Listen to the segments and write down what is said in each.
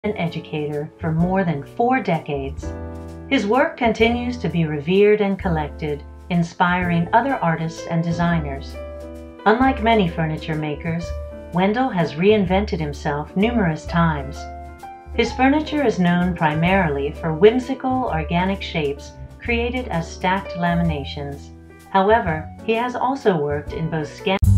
an educator for more than 4 decades. His work continues to be revered and collected, inspiring other artists and designers. Unlike many furniture makers, Wendell has reinvented himself numerous times. His furniture is known primarily for whimsical, organic shapes created as stacked laminations. However, he has also worked in both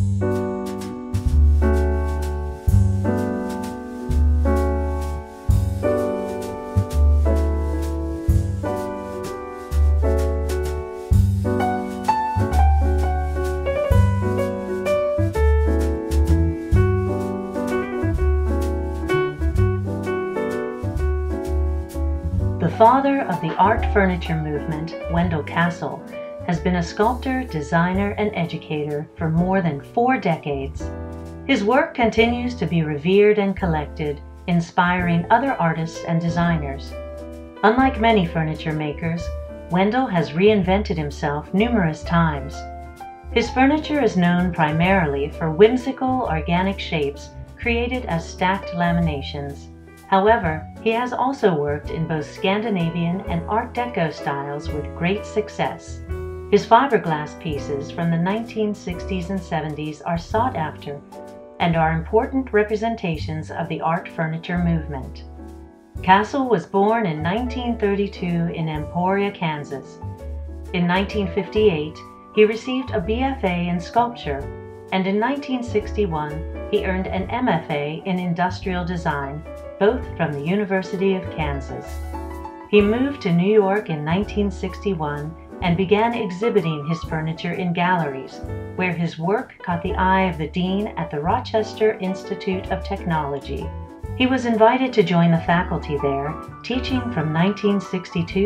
The father of the art furniture movement, Wendell Castle, has been a sculptor, designer, and educator for more than 4 decades. His work continues to be revered and collected, inspiring other artists and designers. Unlike many furniture makers, Wendell has reinvented himself numerous times. His furniture is known primarily for whimsical, organic shapes created as stacked laminations. However, he has also worked in both Scandinavian and Art Deco styles with great success. His fiberglass pieces from the 1960s and 70s are sought after and are important representations of the art furniture movement. Castle was born in 1932 in Emporia, Kansas. In 1958, he received a BFA in sculpture, and in 1961, he earned an MFA in industrial design, both from the University of Kansas. He moved to New York in 1961 and began exhibiting his furniture in galleries, where his work caught the eye of the dean at the Rochester Institute of Technology. He was invited to join the faculty there, teaching from 1962 to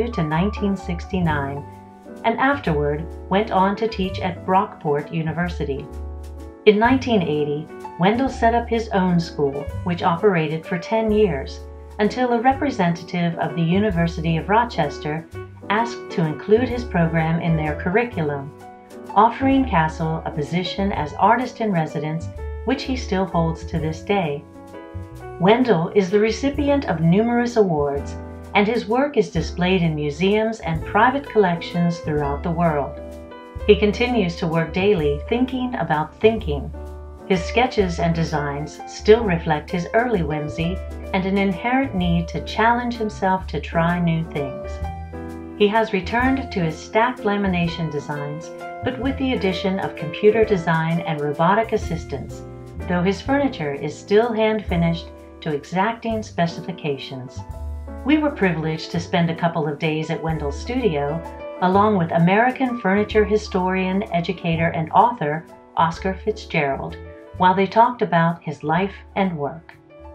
1969, and afterward went on to teach at Brockport University. In 1980, Wendell set up his own school, which operated for 10 years, until a representative of the University of Rochester asked to include his program in their curriculum, offering Castle a position as artist-in-residence, which he still holds to this day. Wendell is the recipient of numerous awards, and his work is displayed in museums and private collections throughout the world. He continues to work daily thinking about thinking. His sketches and designs still reflect his early whimsy and an inherent need to challenge himself to try new things. He has returned to his stacked lamination designs, but with the addition of computer design and robotic assistance, though his furniture is still hand-finished to exacting specifications. We were privileged to spend a couple of days at Wendell's studio, along with American furniture historian, educator, and author Oscar Fitzgerald, while they talked about his life and work.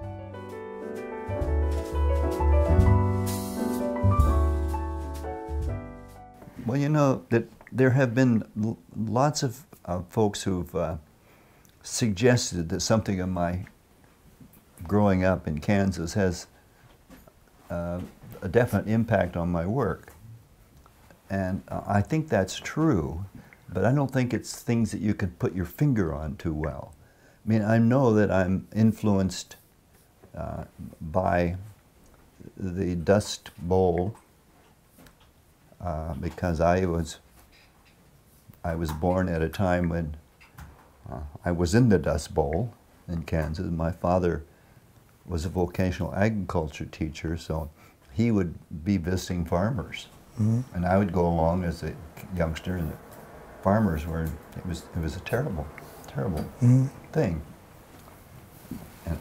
Well, you know, that there have been lots of folks who've suggested that something of my growing up in Kansas has a definite impact on my work. And I think that's true, but I don't think it's things that you can put your finger on too well. I mean, I know that I'm influenced by the Dust Bowl because I was born at a time when I was in the Dust Bowl in Kansas. My father was a vocational agriculture teacher, so he would be visiting farmers. Mm-hmm. And I would go along as a youngster, and the farmers were, it was a terrible mm-hmm. thing. And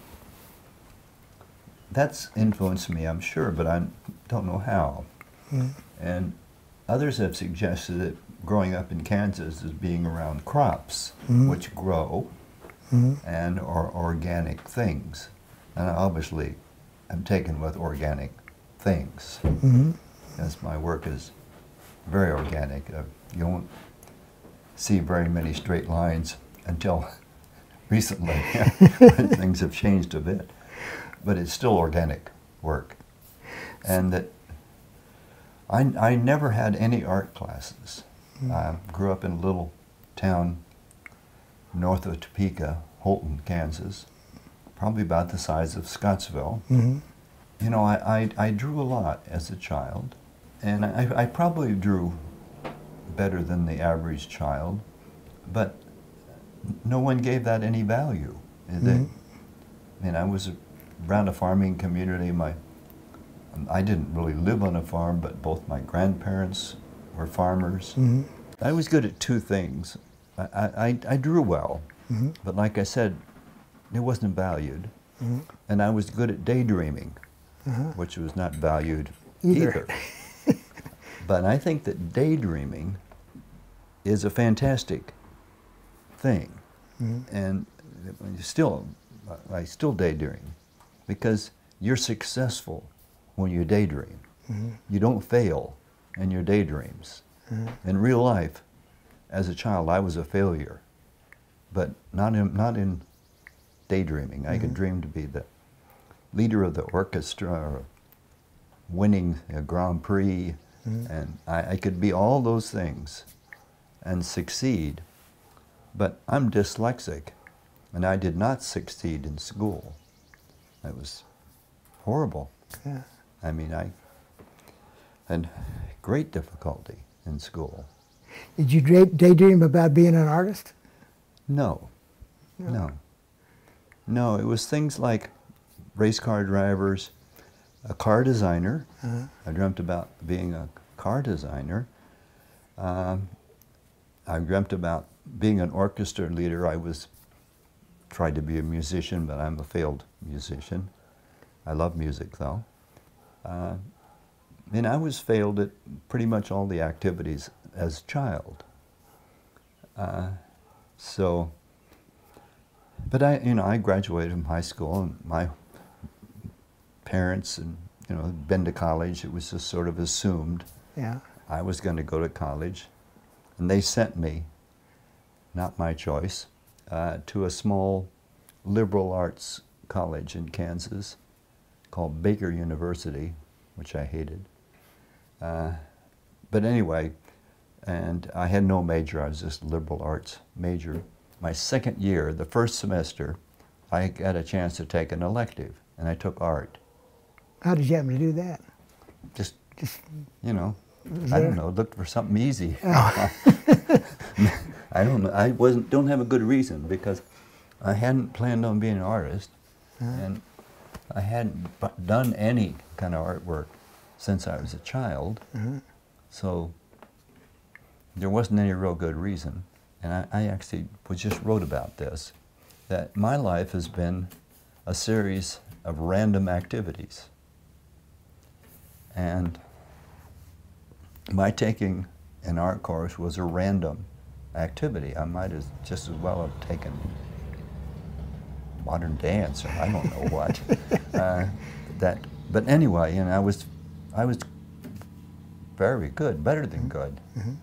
that's influenced me, I'm sure, but I don't know how. Mm-hmm. And others have suggested that growing up in Kansas is being around crops, mm-hmm. which grow mm-hmm. and are organic things. And I obviously am taken with organic things. Mm-hmm. As my work is very organic. You won't see very many straight lines until recently. Things have changed a bit. But it's still organic work. And that I never had any art classes. Mm-hmm. I grew up in a little town north of Topeka, Holton, Kansas, probably about the size of Scottsville. Mm-hmm. know, I drew a lot as a child, and I probably drew better than the average child, but no one gave that any value. I mean, I was around a farming community. I didn't really live on a farm, but both my grandparents were farmers. I was good at two things. I drew well, but like I said, it wasn't valued. And I was good at daydreaming, which was not valued either. But I think that daydreaming is a fantastic thing. And I still daydream, because you're successful when you daydream. You don't fail in your daydreams. In real life, as a child, I was a failure, but not in daydreaming. I could dream to be the leader of the orchestra, or winning a Grand Prix, and I could be all those things and succeed. But I'm dyslexic, and I did not succeed in school. It was horrible. I mean, I had great difficulty in school. Did you daydream about being an artist? No. No, it was things like race car drivers, a car designer. I dreamt about being a car designer. I dreamt about being an orchestra leader. Tried to be a musician, but I'm a failed musician. I love music, though. And I was failed at pretty much all the activities as a child. But I graduated from high school, and my parents had been to college. It was just sort of assumed I was going to go to college, and they sent me, not my choice, to a small liberal arts college in Kansas called Baker University, which I hated. But anyway, and I had no major. I was just liberal arts major. My second year, the first semester, I got a chance to take an elective, and I took art. How did you happen to do that? Just I don't know, looked for something easy. Oh. I don't know. Don't have a good reason, because I hadn't planned on being an artist, and I hadn't done any kind of artwork since I was a child. So there wasn't any real good reason. And I actually just wrote about this, that my life has been a series of random activities. And my taking an art course was a random activity. I might have just as well have taken modern dance, or I don't know what. But anyway, I was very good, better than good.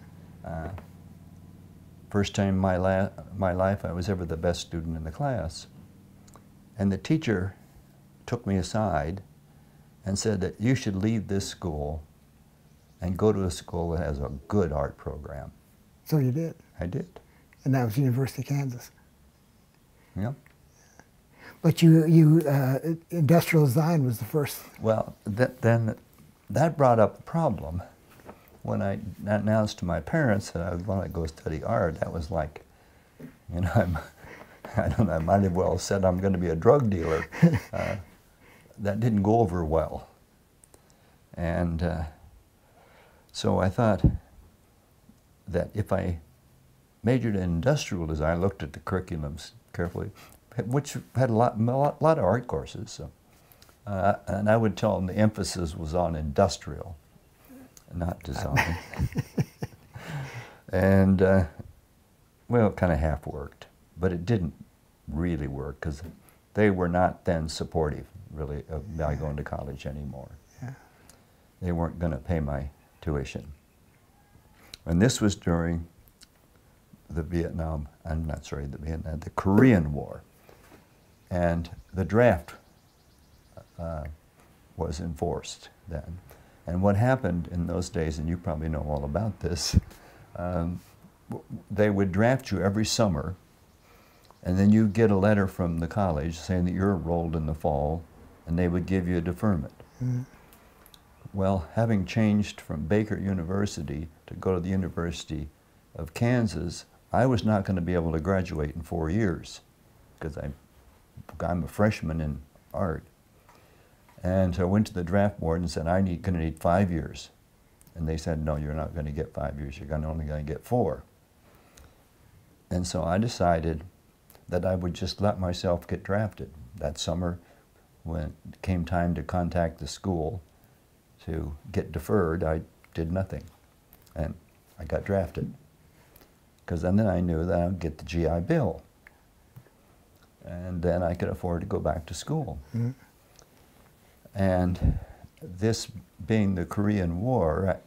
First time in my life I was ever the best student in the class. And the teacher took me aside and said that you should leave this school and go to a school that has a good art program. So you did? I did. And that was University of Kansas? Yeah. But industrial design was the first. Well, then that brought up a problem. When I announced to my parents that I would want to go study art, that was like, I don't know, I might have well said I'm going to be a drug dealer. That didn't go over well. And so I thought that if I majored in industrial design, I looked at the curriculums carefully, which had a lot of art courses. So, and I would tell them the emphasis was on industrial, not design. And, well, it kind of half worked, but it didn't really work, because they were not then supportive, really, of my going to college anymore. Yeah. They weren't going to pay my tuition. And this was during the Korean War. And the draft was enforced then. And what happened in those days, and you probably know all about this, they would draft you every summer, and then you'd get a letter from the college saying that you're enrolled in the fall, and they would give you a deferment. Well, having changed from Baker University to go to the University of Kansas, I was not going to be able to graduate in 4 years because I'm a freshman in art. And so I went to the draft board and said, going to need 5 years. And they said, no, you're not going to get 5 years, you're only going to get 4. And so I decided that I would just let myself get drafted. That summer, when it came time to contact the school to get deferred, I did nothing. And I got drafted. Because then I knew that I would get the GI Bill. And then I could afford to go back to school. And this being the Korean War,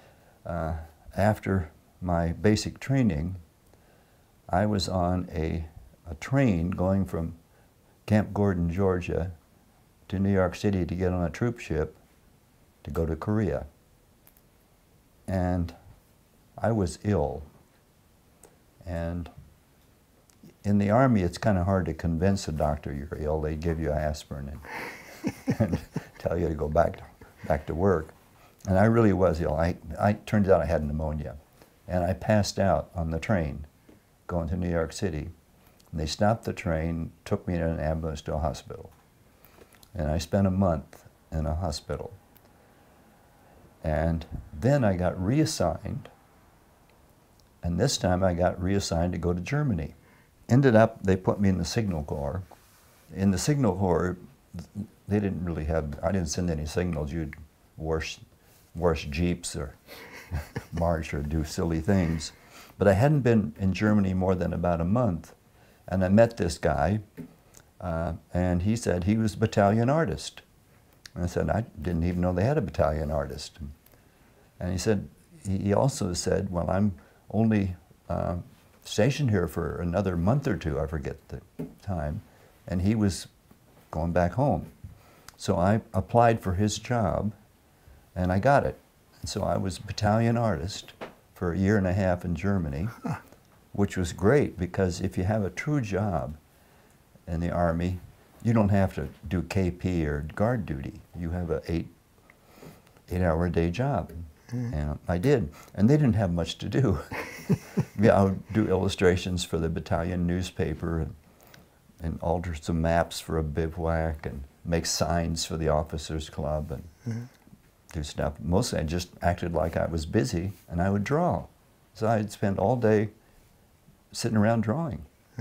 after my basic training, I was on a train going from Camp Gordon, Georgia, to New York City to get on a troop ship to go to Korea. And I was ill. And in the Army, it's kind of hard to convince a doctor you're ill. They give you aspirin and tell you to go back to work. And I really was ill. Turned out I had pneumonia. And I passed out on the train going to New York City. And they stopped the train, took me in an ambulance to a hospital. And I spent a month in a hospital. And then I got reassigned. And this time I got reassigned to go to Germany. Ended up, they put me in the Signal Corps. In the Signal Corps, they didn't really have, I didn't send any signals. You'd wash Jeeps or march or do silly things. But I hadn't been in Germany more than about a month. And I met this guy, and he said he was a battalion artist. And I said, I didn't even know they had a battalion artist. And he said, he also said, well, I'm only stationed here for another month or two, I forget the time, and he was going back home. So I applied for his job, and I got it. And so I was a battalion artist for 1.5 years in Germany, which was great because if you have a true job in the Army, you don't have to do KP or guard duty. You have an 8-hour-a-day job. And I did. And they didn't have much to do. I would do illustrations for the battalion newspaper and alter some maps for a bivouac and make signs for the officers' club and do stuff. Mostly I just acted like I was busy and I would draw. So I'd spend all day sitting around drawing.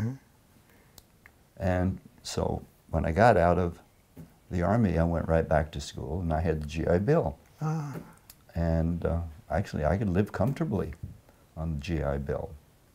And so when I got out of the Army, I went right back to school and I had the GI Bill. And actually I could live comfortably on the GI Bill.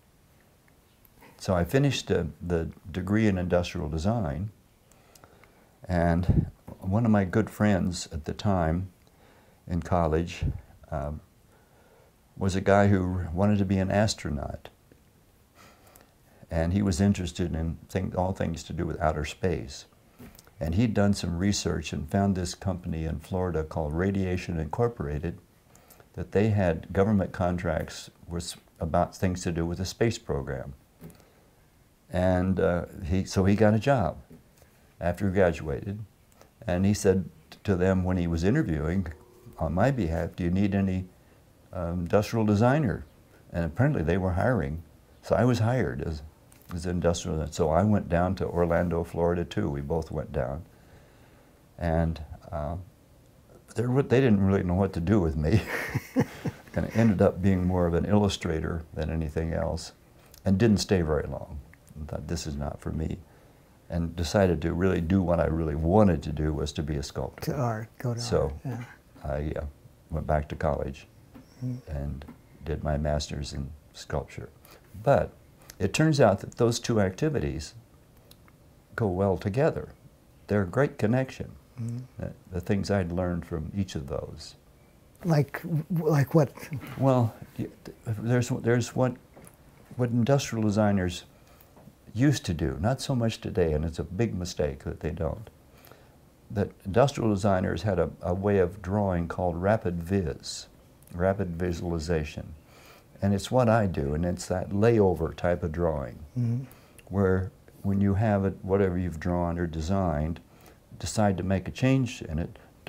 So I finished the degree in industrial design, and one of my good friends at the time in college was a guy who wanted to be an astronaut. And he was interested in all things to do with outer space. And he'd done some research and found this company in Florida called Radiation Incorporated, that they had government contracts about things to do with the space program. And so he got a job after he graduated. And he said to them when he was interviewing on my behalf, do you need any industrial designer? And apparently they were hiring. So I was hired as an industrial designer. So I went down to Orlando, Florida too. We both went down. And they didn't really know what to do with me. And I ended up being more of an illustrator than anything else, and didn't stay very long. I thought, this is not for me, and decided to really do what I really wanted to do, was to be a sculptor. To art, go to so art. Yeah. I went back to college and did my master's in sculpture. But it turns out that those two activities go well together. They're a great connection. The things I'd learned from each of those. Like what? Well, there's what industrial designers used to do, not so much today, and it's a big mistake that they don't. That industrial designers had a way of drawing called rapid visualization. And it's what I do, and it's that layover type of drawing, where when you have it, whatever you've drawn or designed, decide to make a change in it,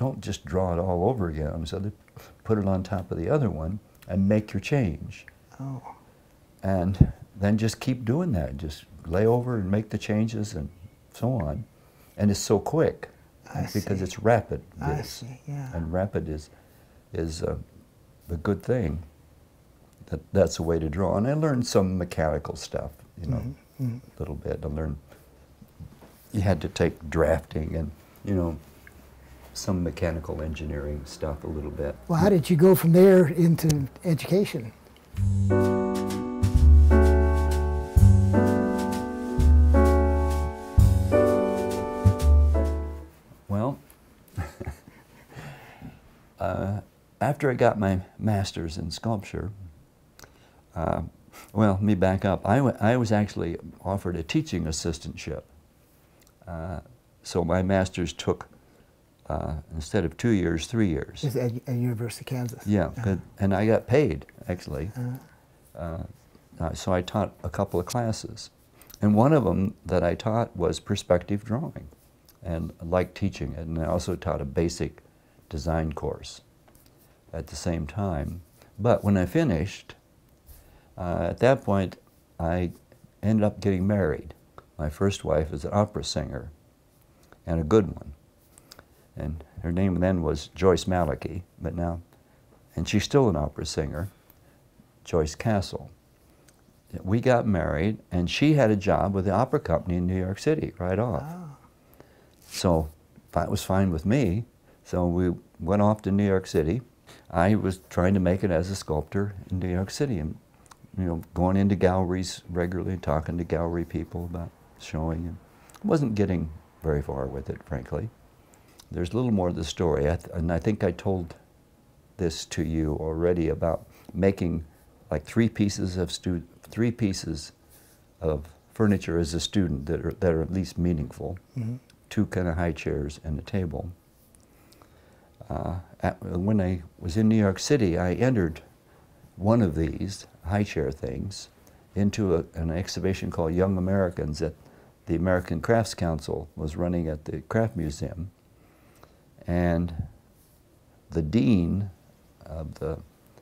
don't just draw it all over again. So they put it on top of the other one and make your change. Oh. And then just keep doing that. Just lay over and make the changes and so on. And it's so quick because it's rapid. I see, yeah. And rapid is a good thing. That's a way to draw. And I learned some mechanical stuff, you know, a little bit. I learned you had to take drafting and, you know, some mechanical engineering stuff a little bit. Well, how did you go from there into education? Well, after I got my master's in sculpture, well, let me back up. I was actually offered a teaching assistantship. So my master's took, instead of 2 years, 3 years. Is at University of Kansas. Yeah, and I got paid, actually. So I taught a couple of classes. And one of them that I taught was perspective drawing. And I liked teaching it. And I also taught a basic design course at the same time. But when I finished, at that point, I ended up getting married. My first wife is an opera singer, and a good one. And her name then was Joyce Malachi, but now, and she's still an opera singer, Joyce Castle. We got married, and she had a job with the opera company in New York City right off. Oh. So that was fine with me. So we went off to New York City. I was trying to make it as a sculptor in New York City, and you know, going into galleries regularly, talking to gallery people about showing, and wasn't getting very far with it, frankly. There's a little more to the story, and I think I told this to you already about making like three pieces of furniture as a student that are at least meaningful. Two kind of high chairs and a table. When I was in New York City, I entered one of these high chair things into an exhibition called Young Americans that the American Crafts Council was running at the Craft Museum. And the dean of the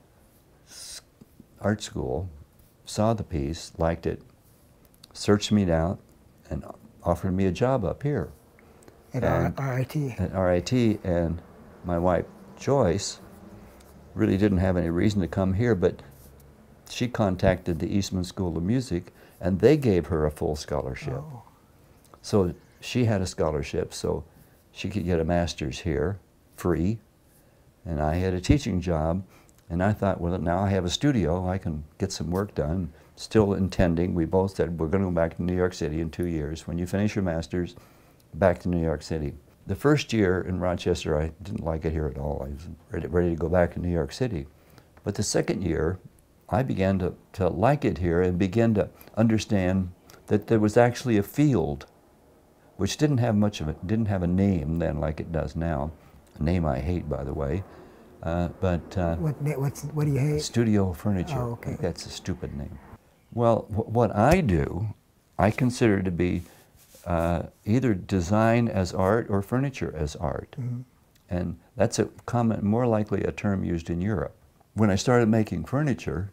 art school saw the piece, liked it, searched me out, and offered me a job up here. At RIT. At RIT, and my wife, Joyce, really didn't have any reason to come here, but she contacted the Eastman School of Music, and they gave her a full scholarship. Oh. So she had a scholarship, so she could get a master's here, free, and I had a teaching job, and I thought, well, now I have a studio, I can get some work done. Still intending, we both said, we're going to go back to New York City in 2 years. When you finish your master's, back to New York City. The first year in Rochester, I didn't like it here at all. I was ready to go back to New York City. But the second year, I began to like it here and began to understand that there was actually a field which didn't have much of it, didn't have a name then like it does now. A name I hate, by the way. What do you hate? Studio furniture. Oh, okay. I think that's a stupid name. Well, what I do, I consider to be either design as art or furniture as art. And that's more likely a term used in Europe. When I started making furniture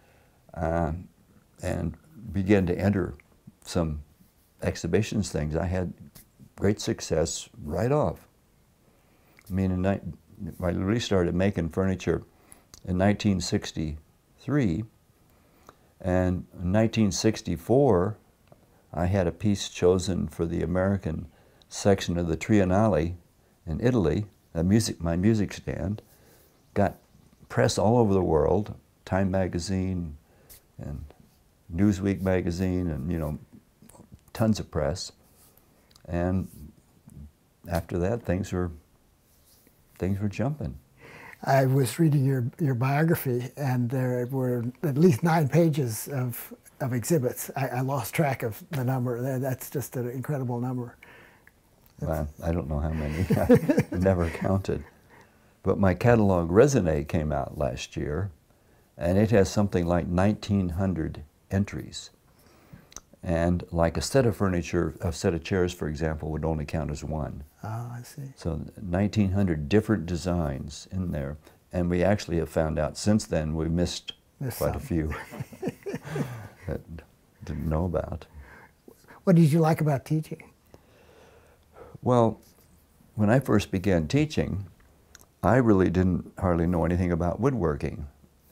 and began to enter some exhibitions things, I had great success right off. I mean, I really started making furniture in 1963, and in 1964, I had a piece chosen for the American section of the Triennale in Italy, my music stand, got press all over the world, Time magazine and Newsweek magazine, and you know, tons of press. And after that, things were jumping. I was reading your biography, and there were at least 9 pages of exhibits. I lost track of the number. That's just an incredible number. Well, I don't know how many. I never counted. But my catalog resume came out last year, and it has something like 1,900 entries. And like a set of furniture, a set of chairs, for example, would only count as one. Oh, I see. So 1,900 different designs in there. And we actually have found out since then we missed quite a few that didn't know about. What did you like about teaching? Well, when I first began teaching, I really didn't hardly know anything about woodworking.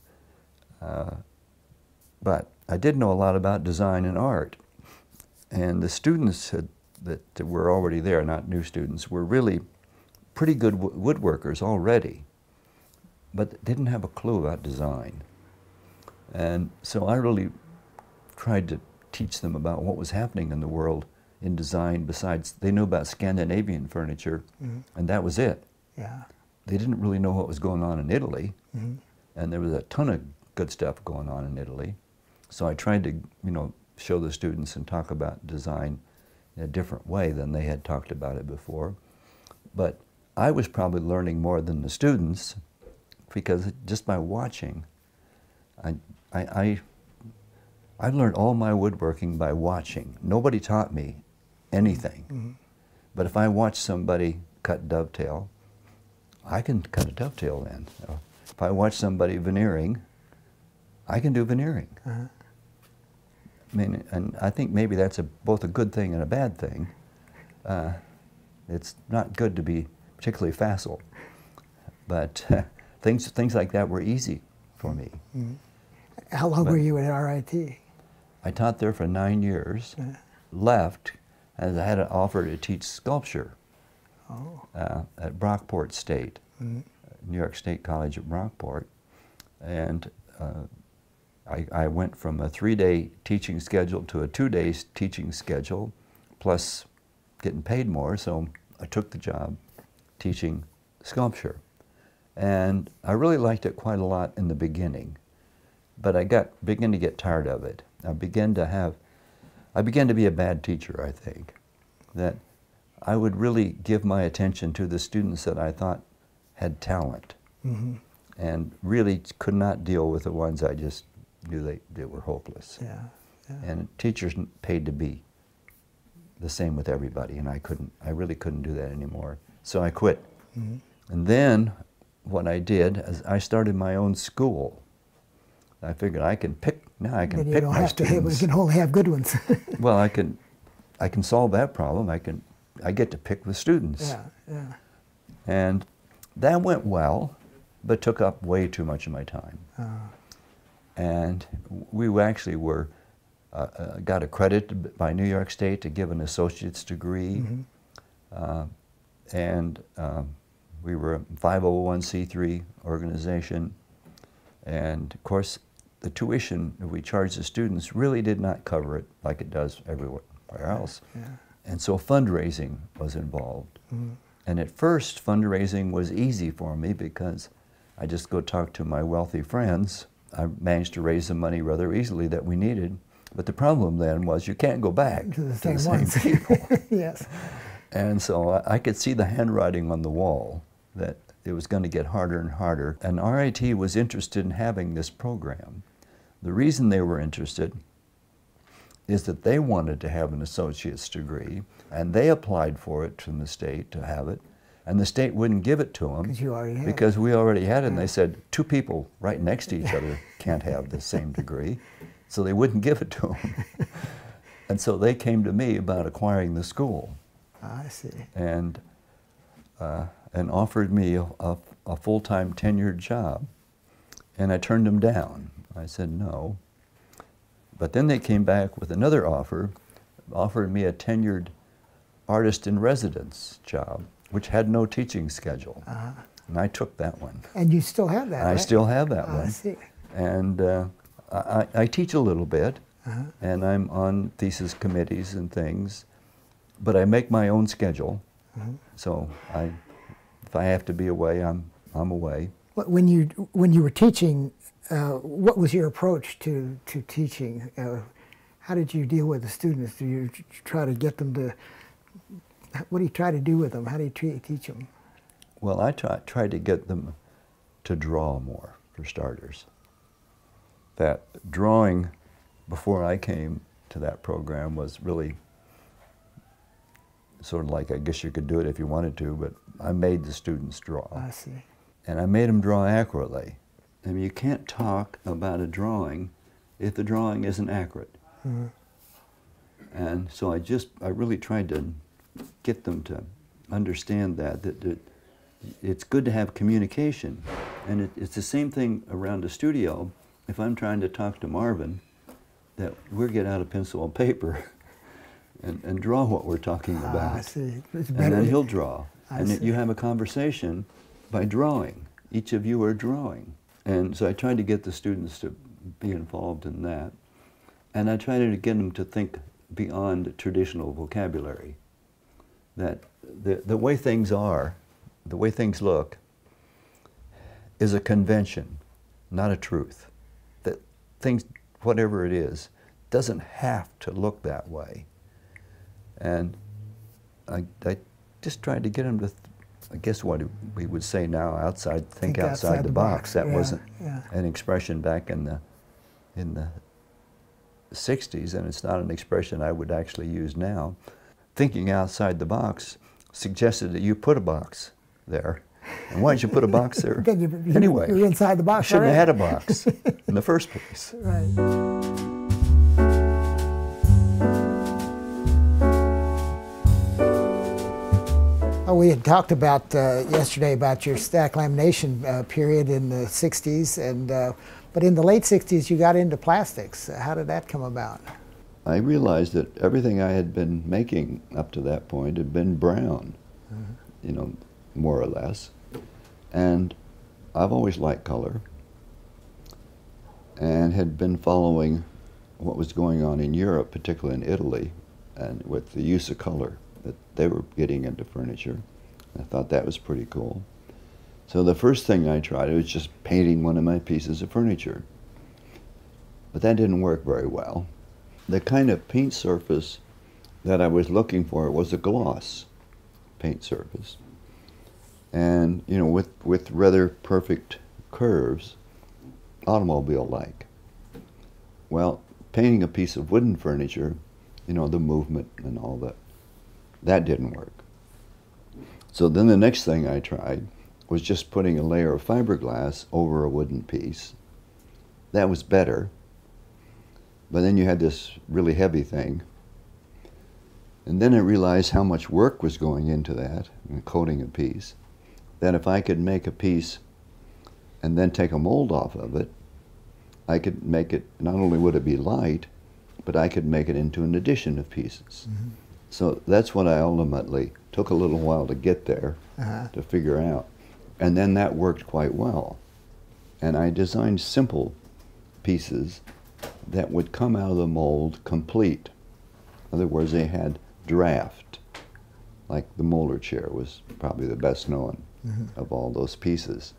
But I did know a lot about design and art. And the students that were already there, not new students, were really pretty good woodworkers already, but didn't have a clue about design. And so I really tried to teach them about what was happening in the world in design. Besides, they knew about Scandinavian furniture, and that was it. Yeah. They didn't really know what was going on in Italy, and there was a ton of good stuff going on in Italy. So I tried to, show the students and talk about design in a different way than they had talked about it before. But I was probably learning more than the students, because just by watching, I learned all my woodworking by watching. Nobody taught me anything. But if I watch somebody cut dovetail, I can cut a dovetail then. If I watch somebody veneering, I can do veneering. I mean, and I think maybe that's both a good thing and a bad thing. It's not good to be particularly facile, but things like that were easy for me. How long were you at RIT? I taught there for 9 years, left, as I had an offer to teach sculpture at Brockport State, New York State College at Brockport, and I went from a 3-day teaching schedule to a 2-day teaching schedule, plus getting paid more, so I took the job teaching sculpture. And I really liked it quite a lot in the beginning, but I began to get tired of it. I began to be a bad teacher, I think, that I would really give my attention to the students that I thought had talent, and really could not deal with the ones I just knew they were hopeless. And teachers paid to be the same with everybody, and I really couldn't do that anymore. So I quit. And then what I did is I started my own school. I figured I can pick my students. You don't have to have, you can only have good ones. Well, I can solve that problem. I get to pick the students. And that went well, but took up way too much of my time. And we actually got accredited by New York State to give an associate's degree. And we were a 501c3 organization. And of course, the tuition that we charged the students really did not cover it like it does everywhere else. And so fundraising was involved. And at first, fundraising was easy for me because I just go talk to my wealthy friends. I managed to raise the money rather easily that we needed. But the problem then was you can't go back to the same people. And so I could see the handwriting on the wall that it was going to get harder and harder. And RIT was interested in having this program. The reason they were interested is that they wanted to have an associate's degree, and they applied for it from the state to have it, and the state wouldn't give it to them because we already had it. And they said 2 people right next to each other can't have the same degree, so they wouldn't give it to them. And so they came to me about acquiring the school. I see. And offered me a full-time tenured job, and I turned them down. I said no. But then they came back with another offer, offered me a tenured artist-in-residence job, which had no teaching schedule. And I took that one. And you still have that, right? I still have that one. I see. And I teach a little bit, and I'm on thesis committees and things, but I make my own schedule. So if I have to be away, I'm away. When you were teaching, what was your approach to teaching? How did you deal with the students? Do you try to get them to, what do you try to do with them? How do you teach them? Well, I tried to get them to draw more, for starters. That drawing, before I came, to that program was really sort of like, I guess you could do it if you wanted to, but I made the students draw. I see. And I made them draw accurately. I mean, you can't talk about a drawing if the drawing isn't accurate. Mm-hmm. And so I really tried to get them to understand that it's good to have communication. And it's the same thing around a studio. If I'm trying to talk to Marvin, that we'll get out a pencil and paper and draw what we're talking about. I see. It's and better. then he'll draw. I And see. you have a conversation by drawing. Each of you are drawing. And so I tried to get the students to be involved in that. And I tried to get them to think beyond traditional vocabulary. That the way things are, the way things look, is a convention, not a truth. That things, whatever it is, doesn't have to look that way. And I just tried to get them to, I guess what we would say now, think outside the box. That wasn't an expression back in the 60s, and it's not an expression I would actually use now. Thinking outside the box suggested that you put a box there. And why did you put a box there? Anyway, you're inside the box. Shouldn't have had a box in the first place. Right. We had talked about yesterday about your stack lamination period in the 60s, and but in the late 60s you got into plastics. How did that come about? I realized that everything I had been making up to that point had been brown, you know, more or less. And I've always liked color and had been following what was going on in Europe, particularly in Italy, and with the use of color, that they were getting into furniture. I thought that was pretty cool. So the first thing I tried was just painting one of my pieces of furniture. But that didn't work very well. The kind of paint surface that I was looking for was a gloss paint surface. And, you know, with rather perfect curves, automobile-like. Well, painting a piece of wooden furniture, you know, the movement and all that didn't work. So then the next thing I tried was just putting a layer of fiberglass over a wooden piece. That was better. But then you had this really heavy thing. And then I realized how much work was going into that, coating a piece, that if I could make a piece and then take a mold off of it, I could make it, not only would it be light, but I could make it into an addition of pieces. Mm-hmm. So that's what I ultimately took a little while to get there, to figure out. And then that worked quite well. And I designed simple pieces that would come out of the mold complete. In other words, they had draft, like the molar chair was probably the best known of all those pieces.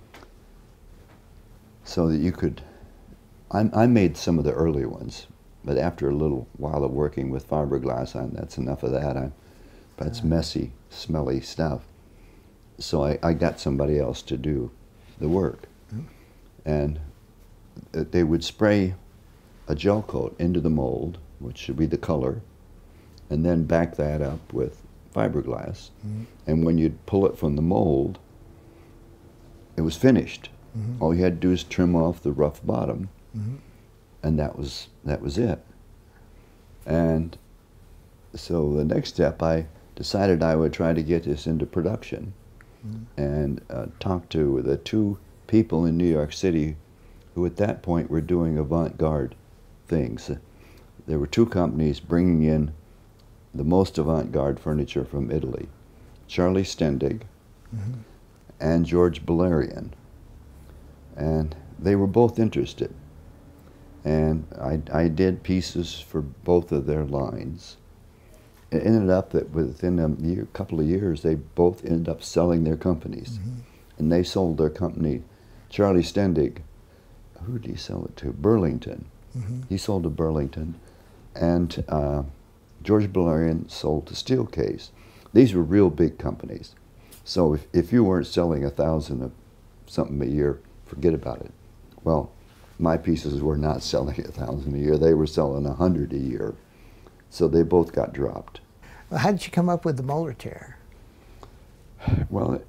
So that you could, I made some of the early ones, but after a little while of working with fiberglass, that's enough of that. That's messy, smelly stuff. So I got somebody else to do the work. And they would spray a gel coat into the mold, which should be the color, and then back that up with fiberglass. And when you'd pull it from the mold, it was finished. All you had to do is trim off the rough bottom, and that was it. And so the next step, I decided I would try to get this into production, and talk to the two people in New York City who at that point were doing avant-garde things. There were two companies bringing in the most avant-garde furniture from Italy, Charlie Stendig and George Balerian. And they were both interested. And I did pieces for both of their lines. It ended up that within a couple of years, they both ended up selling their companies. And they sold their company. Charlie Stendig, who did he sell it to? Burlington. He sold to Burlington. And George Balerian sold to Steelcase. These were real big companies. So if you weren't selling 1,000 of something a year, forget about it. Well, my pieces were not selling 1,000 a year. They were selling 100 a year. So they both got dropped. Well, how did you come up with the molar chair? Well,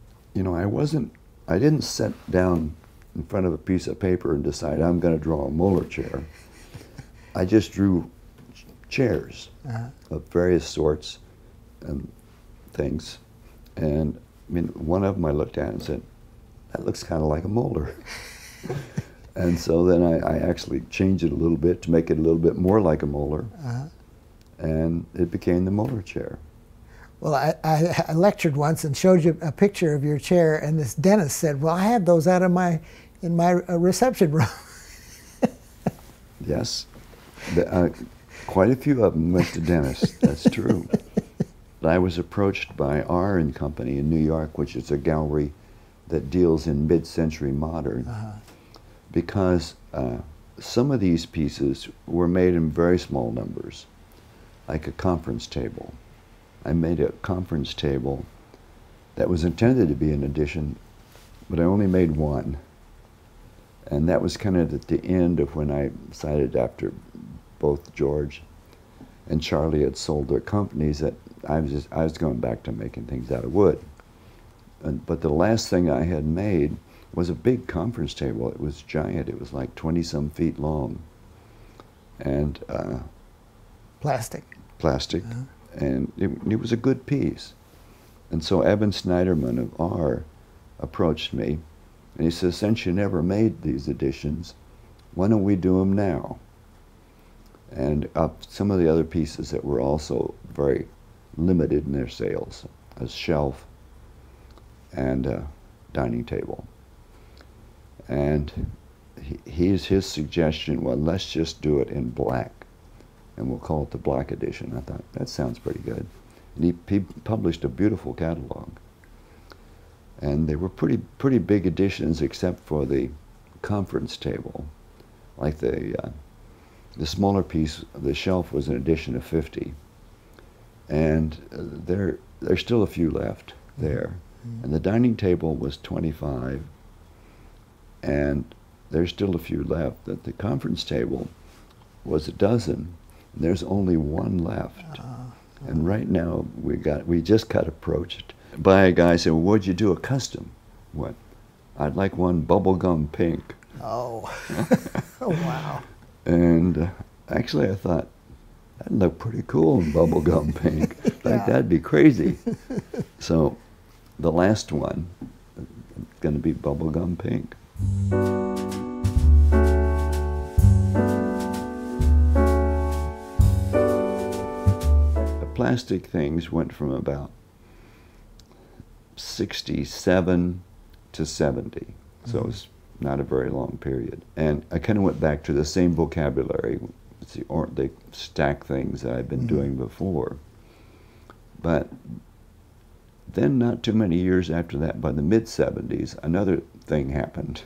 I didn't sit down in front of a piece of paper and decide I'm going to draw a molar chair. I just drew chairs of various sorts and things. And I mean, one of them I looked at and said, that looks kind of like a molar. And so then I actually changed it a little bit to make it a little bit more like a molar. And it became the molar chair. Well, I lectured once and showed you a picture of your chair, and this dentist said, well, I had those out of in my reception room. Yes. Quite a few of them went to dentists, that's true. But I was approached by R & Company in New York, which is a gallery that deals in mid-century modern, because some of these pieces were made in very small numbers, like a conference table. I made a conference table that was intended to be an addition, but I only made one. And that was kind of at the end of when I decided, after both George and Charlie had sold their companies, that I was going back to making things out of wood. But the last thing I had made was a big conference table. It was giant. It was like 20-some feet long. And plastic. Plastic. And it was a good piece. And so Evan Snyderman of R approached me, and he says, since you never made these editions, why don't we do them now? And some of the other pieces that were also very limited in their sales, a shelf and a dining table. And his suggestion was, let's just do it in black, and we'll call it the black edition. I thought, that sounds pretty good. And he published a beautiful catalog. And they were pretty big editions, except for the conference table. Like the smaller piece, the shelf, was an edition of 50. And there's still a few left there. And the dining table was 25. And there's still a few left. The conference table was a dozen. And there's only one left. And right now we just got approached by a guy who said, well, would you do a custom? What? I'd like one bubblegum pink. Oh. Oh, wow. And actually I thought, that'd look pretty cool in bubblegum pink. In fact, that'd be crazy. So the last one is going to be bubblegum pink. The plastic things went from about 67 to 70, so it's not a very long period. And I kind of went back to the same vocabulary. They stack things that I've been doing before. But then not too many years after that, by the mid-70s, another thing happened.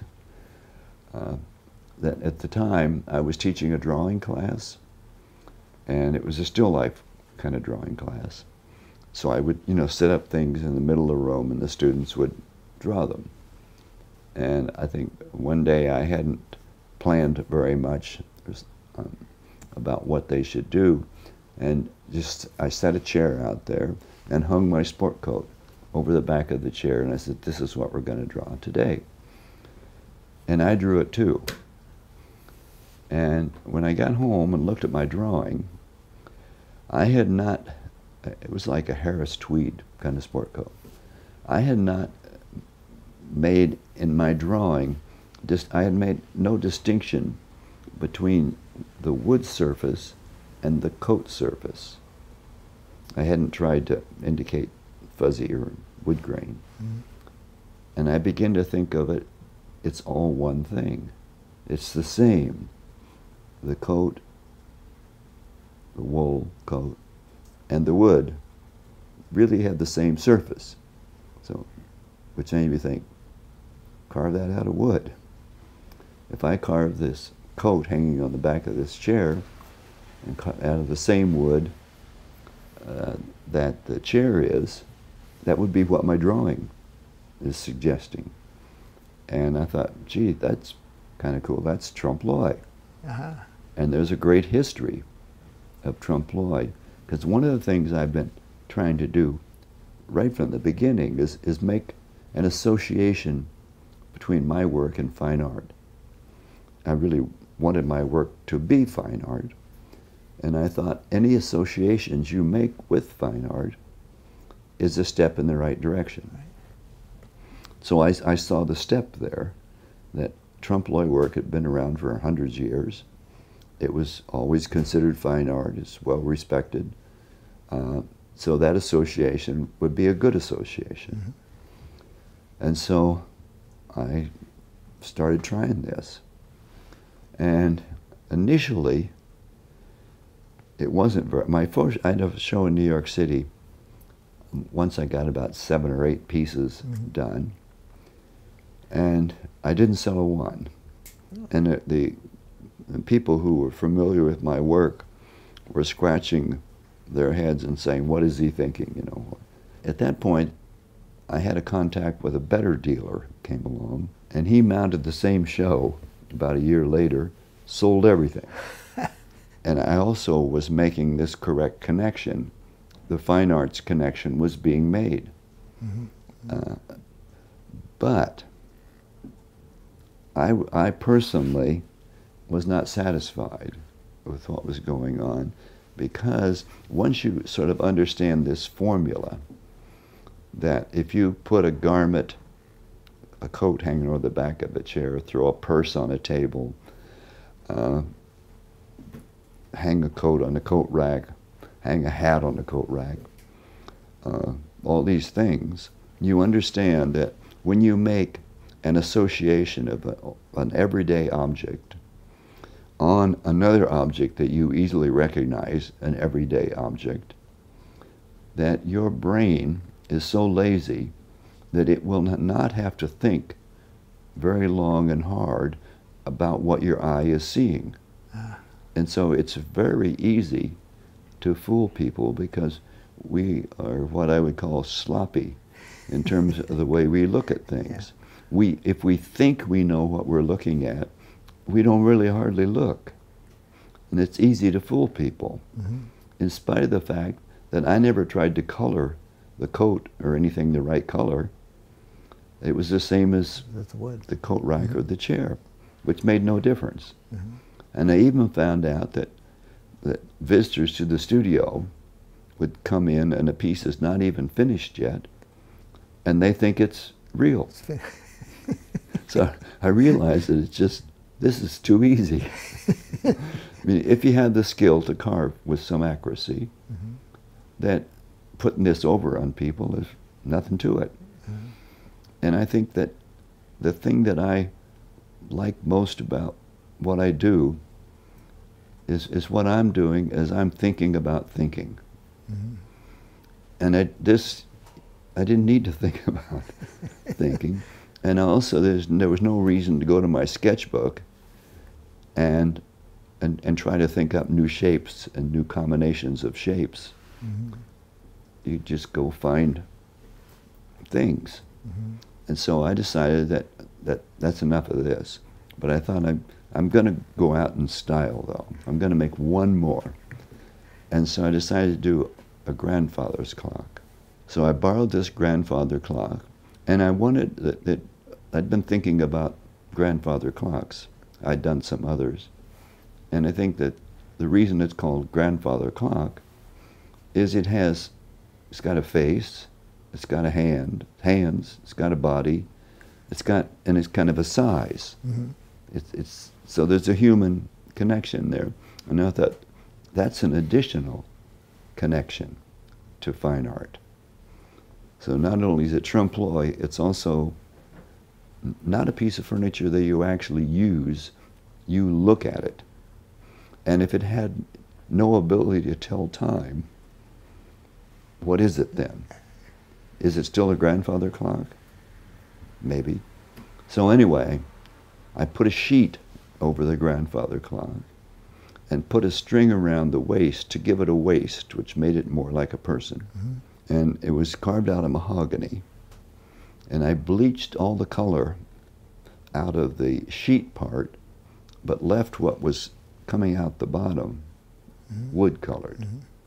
That at the time, I was teaching a drawing class, and it was a still life kind of drawing class. So I would, set up things in the middle of the room, and the students would draw them. And I think one day I hadn't planned very much about what they should do, and I set a chair out there and hung my sport coat over the back of the chair, and I said, this is what we're going to draw today. And I drew it too. And when I got home and looked at my drawing, I had not, it was like a Harris tweed kind of sport coat. I had not made in my drawing, I had made no distinction between the wood surface and the coat surface. I hadn't tried to indicate fuzzy or wood grain. And I began to think of it, it's all one thing. It's the same. The coat, the wool coat, and the wood really had the same surface. So, which made me think, carve that out of wood. If I carve this coat hanging on the back of this chair and cut out of the same wood that the chair is, that would be what my drawing is suggesting. And I thought, gee, that's kind of cool. That's trompe-l'oeil. Uh-huh. And there's a great history of trompe-l'oeil, because one of the things I've been trying to do right from the beginning is make an association between my work and fine art. I really wanted my work to be fine art, and I thought any associations you make with fine art is a step in the right direction. Right. So I saw the step there, that trompe-l'oeil work had been around for hundreds of years. It was always considered fine art. It's well respected. So that association would be a good association. Mm-hmm. And so I started trying this. And initially, it wasn't very, I had a show in New York City. Once I got about 7 or 8 pieces done, and I didn't sell a one. And the people who were familiar with my work were scratching their heads and saying, "What is he thinking?" You know. At that point, I had a contact with a better dealer who came along, and he mounted the same show about a year later, sold everything. And I also was making this correct connection. The fine arts connection was being made. Mm-hmm. But I personally was not satisfied with what was going on, because once you sort of understand this formula, that if you put a garment, a coat hanging over the back of a chair, throw a purse on a table, hang a coat on a coat rack, hang a hat on the coat rack, all these things, you understand that when you make an association of an everyday object on another object that you easily recognize, an everyday object, that your brain is so lazy that it will not have to think very long and hard about what your eye is seeing. And so it's very easy to fool people, because we are what I would call sloppy in terms of the way we look at things. Yeah. If we think we know what we're looking at, we don't really hardly look. And it's easy to fool people, in spite of the fact that I never tried to color the coat or anything the right color. It was the same as the coat rack or the chair, which made no difference. And I even found out that visitors to the studio would come in and a piece is not even finished yet, and they think it's real. So I realized that it's just, this is too easy. I mean, if you had the skill to carve with some accuracy, that putting this over on people is nothing to it. And I think that the thing that I like most about what I do is what I'm doing is I'm thinking about thinking. And I didn't need to think about thinking. And also there was no reason to go to my sketchbook and try to think up new shapes and new combinations of shapes. You just go find things. And so I decided that's enough of this. But I thought I'm going to go out in style, though. I'm going to make one more. And so I decided to do a grandfather's clock. So I borrowed this grandfather clock, and I wanted that I'd been thinking about grandfather clocks. I'd done some others. And I think that the reason it's called grandfather clock is it's got a face, it's got a hands, it's got a body, and it's kind of a size. So there's a human connection there. And I thought that's an additional connection to fine art. So not only is it trompe-l'oeil, it's also not a piece of furniture that you actually use, you look at it. And if it had no ability to tell time, what is it then? Is it still a grandfather clock? Maybe. So anyway, I put a sheet over the grandfather clock and put a string around the waist to give it a waist, which made it more like a person. And it was carved out of mahogany. And I bleached all the color out of the sheet part, but left what was coming out the bottom wood colored.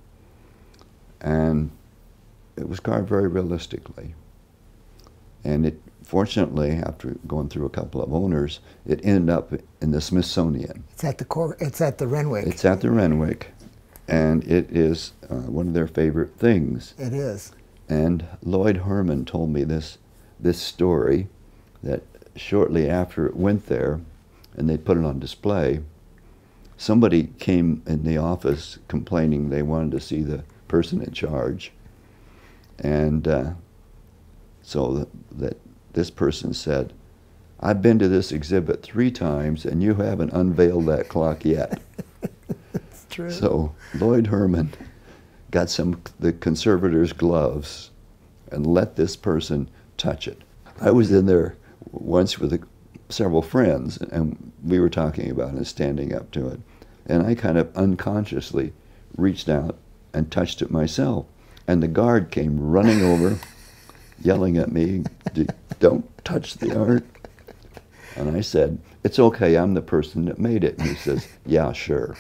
And it was carved very realistically. And it, fortunately, after going through a couple of owners, it ended up in the Smithsonian. It's at the it's at the Renwick. It's at the Renwick, and it is one of their favorite things. It is. And Lloyd Herman told me this story, that shortly after it went there, and they put it on display, somebody came in the office complaining they wanted to see the person in charge. And so that this person said, "I've been to this exhibit 3 times and you haven't unveiled that clock yet." It's true. So Lloyd Herman got the conservator's gloves and let this person touch it. I was in there once with several friends, and we were talking about it, standing up to it. And I kind of unconsciously reached out and touched it myself. And the guard came running over, yelling at me, "Don't touch the art." And I said, "It's okay, I'm the person that made it." And he says, "Yeah, sure."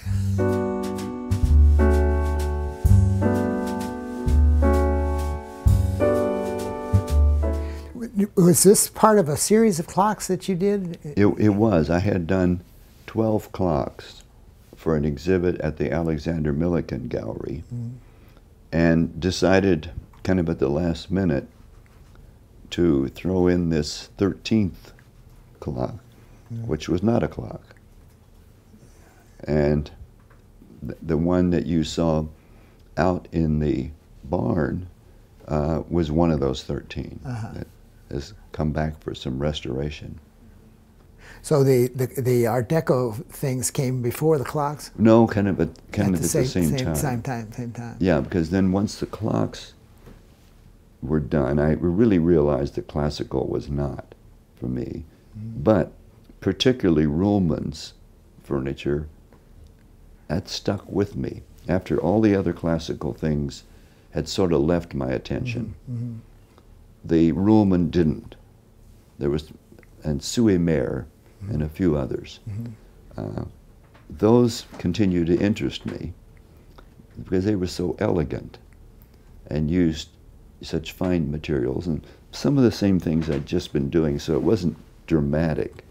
Was this part of a series of clocks that you did? It was. I had done 12 clocks for an exhibit at the Alexander Millikan Gallery, and decided kind of at the last minute to throw in this 13th clock, which was not a clock. And the one that you saw out in the barn was one of those 13 that has come back for some restoration. So the Art Deco things came before the clocks? No, kind of at the same time. Same time. Yeah, because then once the clocks were done, I really realized that classical was not for me. But particularly Ruhlmann's furniture, that stuck with me. After all the other classical things had sort of left my attention, the Ruhlmann didn't. There was, and Sue Mayer, and a few others. Those continue to interest me because they were so elegant and used such fine materials and some of the same things I'd just been doing, so it wasn't dramatic.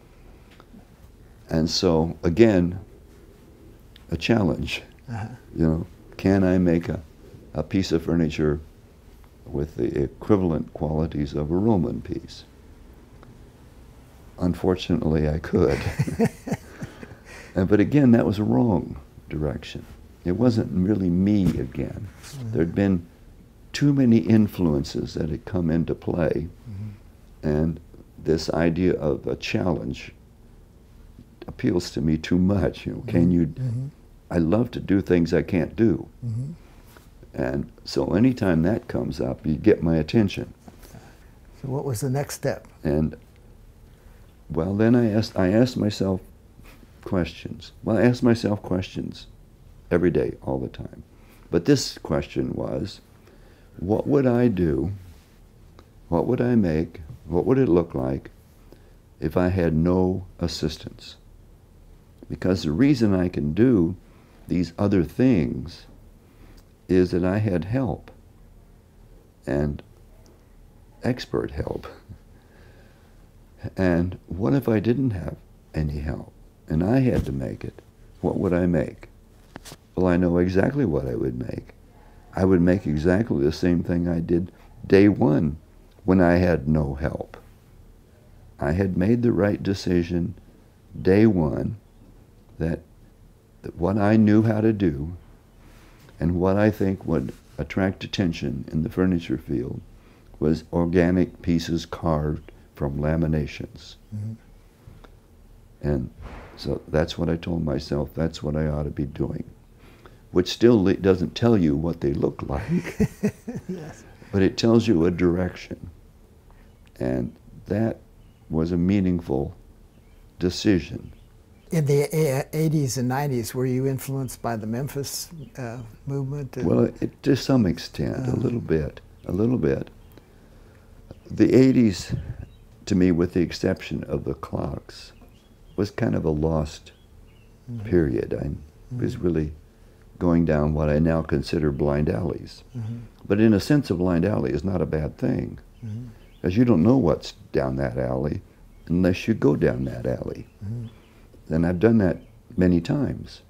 And so, again, a challenge. You know, can I make a piece of furniture with the equivalent qualities of a Ruhlmann piece? Unfortunately, I could. But again, that was a wrong direction. It wasn't really me again. There'd been too many influences that had come into play, and this idea of a challenge appeals to me too much. You know, can you? I love to do things I can't do, and so anytime that comes up, you get my attention. So what was the next step? And well, then I asked myself questions. Well, I asked myself questions every day, all the time. But this question was, what would I do? What would I make? What would it look like if I had no assistance? Because the reason I can do these other things is that I had help, and expert help. And what if I didn't have any help and I had to make it? What would I make? Well, I know exactly what I would make. I would make exactly the same thing I did day one when I had no help. I had made the right decision day one that what I knew how to do and what I think would attract attention in the furniture field was organic pieces carved from laminations. And so that's what I told myself, that's what I ought to be doing. Which still doesn't tell you what they look like, Yes. But it tells you a direction. And that was a meaningful decision. In the 80s and 90s, were you influenced by the Memphis movement? Well, to some extent, a little bit. The 80s, to me, with the exception of the clocks, was kind of a lost period. I was really going down what I now consider blind alleys. But in a sense, a blind alley is not a bad thing, because you don't know what's down that alley unless you go down that alley. And I've done that many times.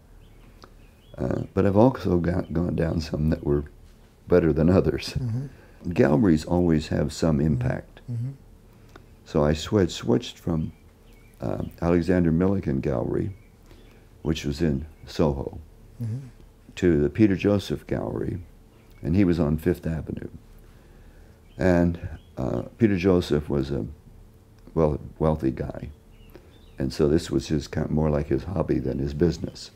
But I've also gone down some that were better than others. Galleries always have some impact. So I switched from Alexander Millikan Gallery, which was in Soho, to the Peter Joseph Gallery, and he was on Fifth Avenue. And Peter Joseph was a wealthy guy, and so this was his kind of more like his hobby than his business.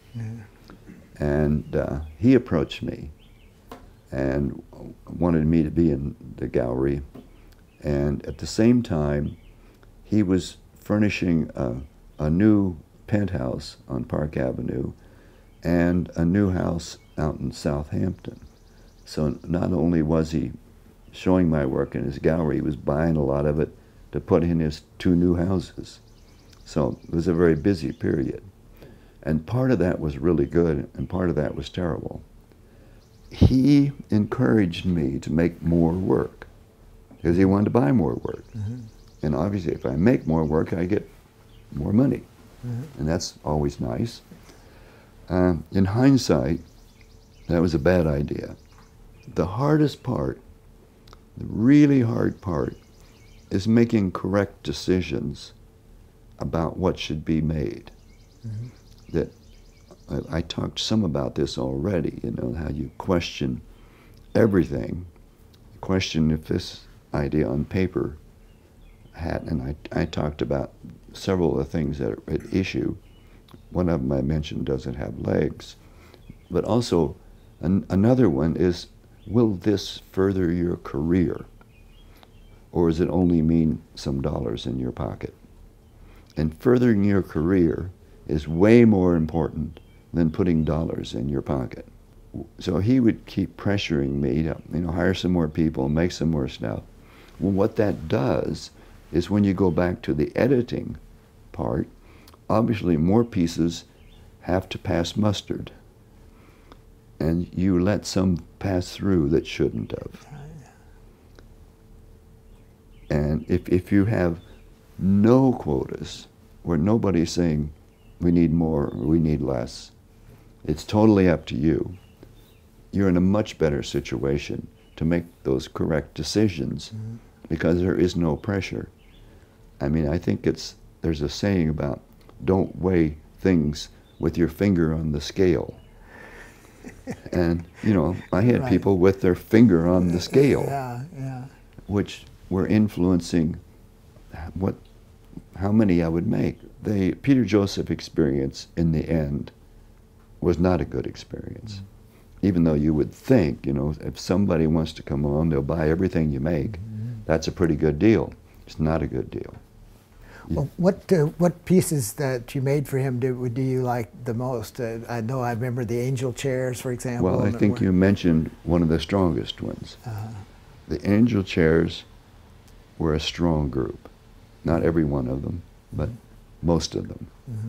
And he approached me and wanted me to be in the gallery, and at the same time he was furnishing a new penthouse on Park Avenue and a new house out in Southampton. So not only was he showing my work in his gallery, he was buying a lot of it to put in his 2 new houses. So it was a very busy period. And part of that was really good, and part of that was terrible. He encouraged me to make more work, because he wanted to buy more work. And obviously, if I make more work, I get more money. And that's always nice. In hindsight, that was a bad idea. The hardest part, the really hard part, is making correct decisions about what should be made. That I talked some about this already, you know, how you question everything. Question if this idea on paper had, and I talked about several of the things that are at issue. One of them I mentioned doesn't have legs, but also another one is, will this further your career, or does it only mean some dollars in your pocket? And furthering your career is way more important than putting dollars in your pocket. So he would keep pressuring me to, you know, hire some more people, make some more stuff. Well, what that does is when you go back to the editing part, obviously more pieces have to pass mustard. And you let some pass through that shouldn't have. And if you have no quotas, where nobody's saying we need more or we need less, it's totally up to you, you're in a much better situation to make those correct decisions because there is no pressure. I mean, I think there's a saying about don't weigh things with your finger on the scale. And, you know, I had people with their finger on the scale, which were influencing how many I would make. The Peter Joseph experience, in the end, was not a good experience. Even though you would think, you know, if somebody wants to come on, they'll buy everything you make. That's a pretty good deal. It's not a good deal. Well, what pieces that you made for him do you like the most? I know I remember the angel chairs, for example. Well, I think you mentioned one of the strongest ones. The angel chairs were a strong group. Not every one of them, but most of them.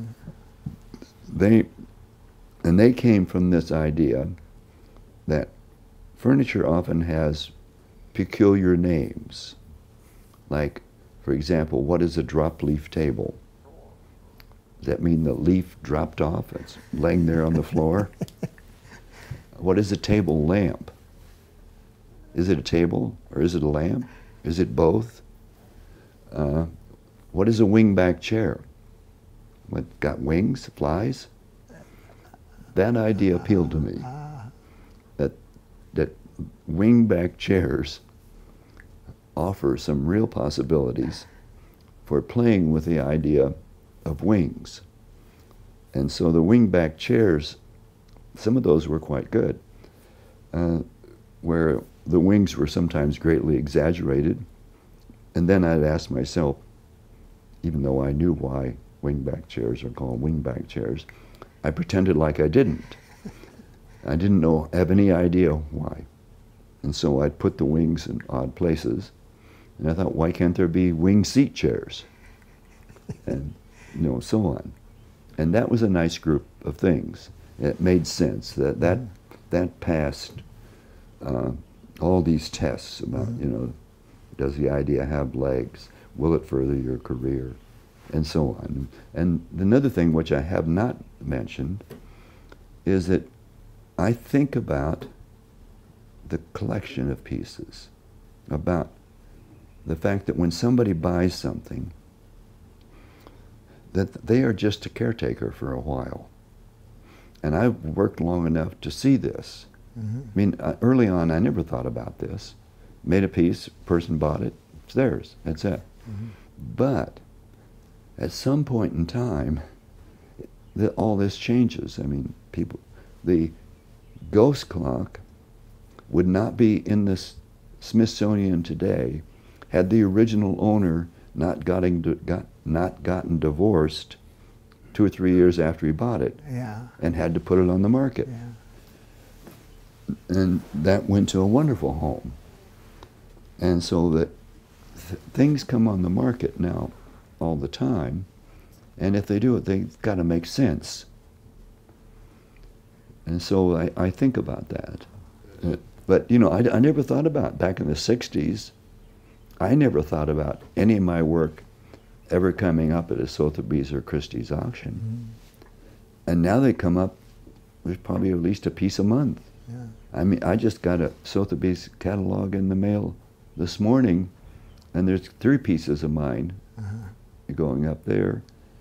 They came from this idea that furniture often has peculiar names. Like, for example, what is a drop leaf table? Does that mean the leaf dropped off? It's laying there on the floor? What is a table lamp? Is it a table or is it a lamp? Is it both? What is a wingback chair? What, got wings, flies? That idea appealed to me. That wingback chairs offer some real possibilities for playing with the idea of wings. And so the wingback chairs, some of those were quite good, where the wings were sometimes greatly exaggerated. And then I'd ask myself, even though I knew why wingback chairs are called wingback chairs, I pretended like I didn't. I didn't have any idea why. And so I'd put the wings in odd places And I thought, why can't there be wing seat chairs? And, you know, so on. And that was a nice group of things. It made sense. That passed all these tests about, you know, does the idea have legs? Will it further your career? And so on. And another thing which I have not mentioned is that I think about the collection of pieces, about the fact that when somebody buys something, that they are just a caretaker for a while. And I've worked long enough to see this. I mean, early on, I never thought about this. Made a piece, person bought it, it's theirs, that's it. But at some point in time, all this changes. I mean, the ghost clock would not be in the Smithsonian today had the original owner not gotten divorced 2 or 3 years after he bought it, and had to put it on the market. And that went to a wonderful home. And so that things come on the market now all the time, and if they do it, they've got to make sense. And so I think about that. But, you know, I never thought about, back in the 60s, I never thought about any of my work ever coming up at a Sotheby's or Christie's auction. And now they come up, there's probably at least a piece a month. I mean, I just got a Sotheby's catalog in the mail this morning, and there's 3 pieces of mine going up there.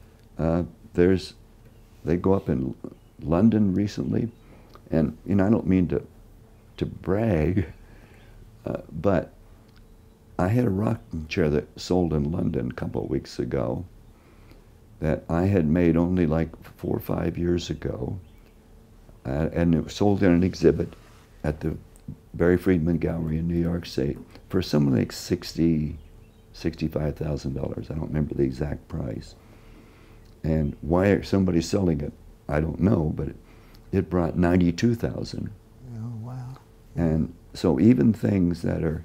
They go up in London recently, and, you know, I don't mean to brag, but I had a rocking chair that sold in London a couple of weeks ago that I had made only like 4 or 5 years ago, and it was sold in an exhibit at the Barry Friedman Gallery in New York State for something like $65,000. I don't remember the exact price. And why somebody's selling it, I don't know, but it brought $92,000. Oh, wow. And so even things that are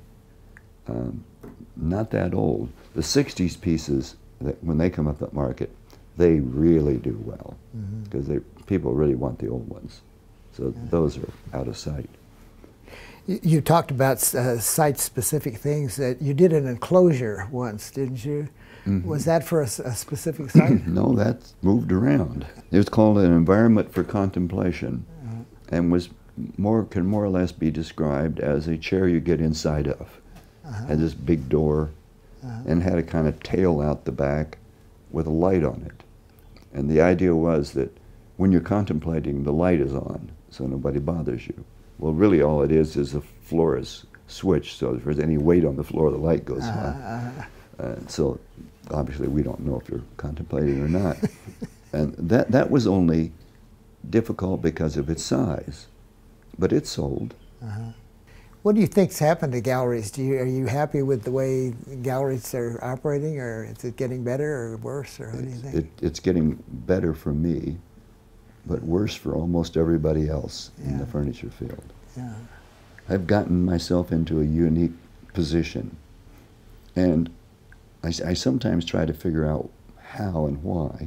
not that old, the 60s pieces, that when they come up that market, they really do well, because people really want the old ones. So those are out of sight. You talked about site-specific things. That you did an enclosure once, didn't you? Was that for a specific site? No, that's moved around. It was called an environment for contemplation, and can more or less be described as a chair you get inside of. Had this big door, and had a kind of tail out the back with a light on it. And the idea was that when you're contemplating, the light is on, so nobody bothers you. Well, really all it is the floor is switched, so if there's any weight on the floor, the light goes on. So obviously we don't know if you're contemplating or not. And that was only difficult because of its size, but it sold. What do you think's happened to galleries? Are you happy with the way galleries are operating, or is it getting better or worse, or what do you think? It's getting better for me, but worse for almost everybody else in the furniture field. I've gotten myself into a unique position, and I sometimes try to figure out how and why,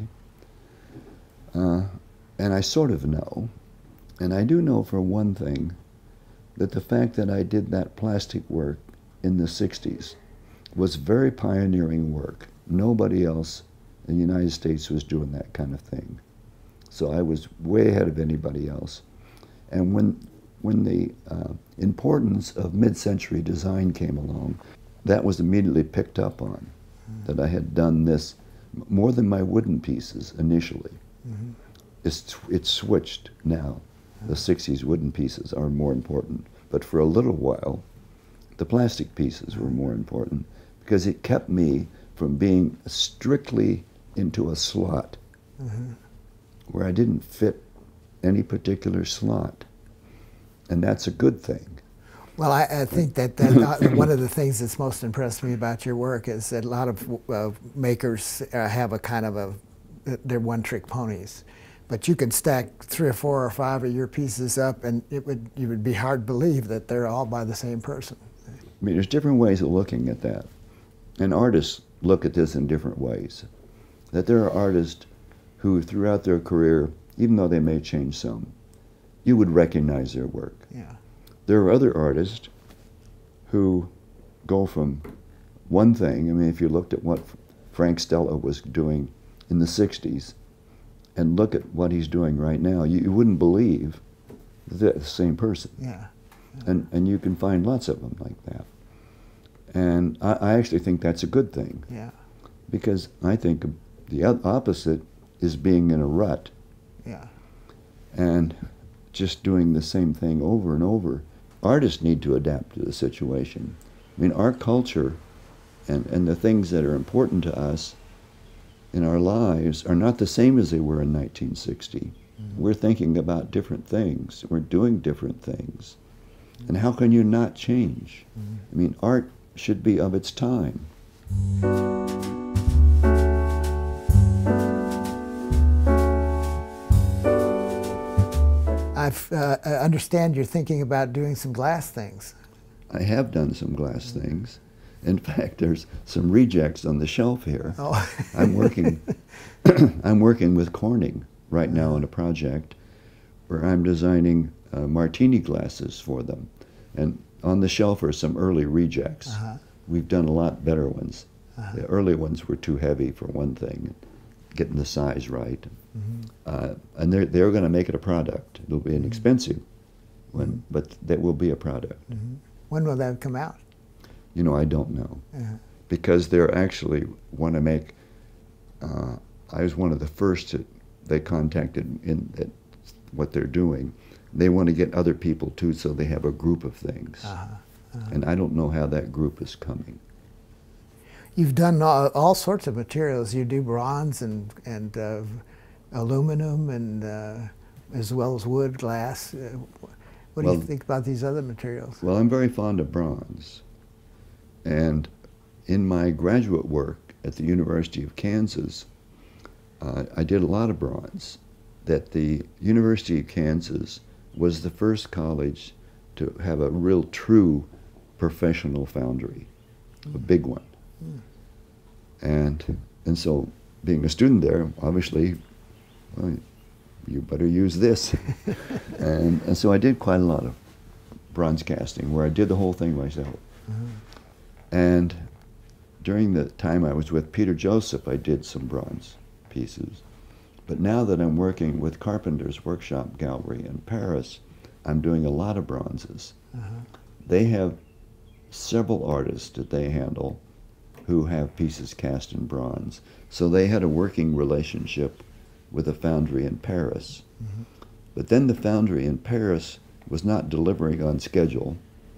and I sort of know. And I do know, for one thing, that the fact that I did that plastic work in the 60s was very pioneering work. Nobody else in the United States was doing that kind of thing. So I was way ahead of anybody else. And when the importance of mid-century design came along, that was immediately picked up on, that I had done this more than my wooden pieces initially. It's switched now. The 60s wooden pieces are more important, but for a little while, the plastic pieces were more important, because it kept me from being strictly into a slot where I didn't fit any particular slot. And that's a good thing. Well, I think that one of the things that's most impressed me about your work is that a lot of makers have a kind of they're one-trick ponies. But you could stack 3 or 4 or 5 of your pieces up, and you would be hard to believe that they're all by the same person. I mean, there's different ways of looking at that. And artists look at this in different ways. That there are artists who, throughout their career, even though they may change some, you would recognize their work. Yeah. There are other artists who go from one thing. I mean, if you looked at what Frank Stella was doing in the 60s and look at what he's doing right now, you wouldn't believe that they're the same person. Yeah. And you can find lots of them like that. And I actually think that's a good thing. Yeah. Because I think the opposite is being in a rut. Yeah. And just doing the same thing over and over. Artists need to adapt to the situation. I mean, our culture and the things that are important to us in our lives are not the same as they were in 1960. We're thinking about different things. We're doing different things. And how can you not change? I mean, art should be of its time. I understand you're thinking about doing some glass things. I have done some glass things. In fact, there's some rejects on the shelf here. Oh. I'm working with Corning right now on a project where I'm designing martini glasses for them. And on the shelf are some early rejects. We've done a lot better ones. The early ones were too heavy for one thing, getting the size right. And they're going to make it a product. It'll be an expensive one, but that will be a product. When will that come out? You know, I don't know. Because they're actually want to make, I was one of the first that they contacted in what they're doing. They want to get other people too, so they have a group of things. And I don't know how that group is coming. You've done all sorts of materials. You do bronze and aluminum and as well as wood, glass. What do you think about these other materials? Well, I'm very fond of bronze. And in my graduate work at the University of Kansas, I did a lot of bronze. That the University of Kansas was the first college to have a real true professional foundry, a big one. And so being a student there, obviously, well, you better use this. and so I did quite a lot of bronze casting where I did the whole thing myself. And during the time I was with Peter Joseph, I did some bronze pieces. But now that I'm working with Carpenter's Workshop Gallery in Paris, I'm doing a lot of bronzes. They have several artists that they handle who have pieces cast in bronze. So they had a working relationship with a foundry in Paris. But then the foundry in Paris was not delivering on schedule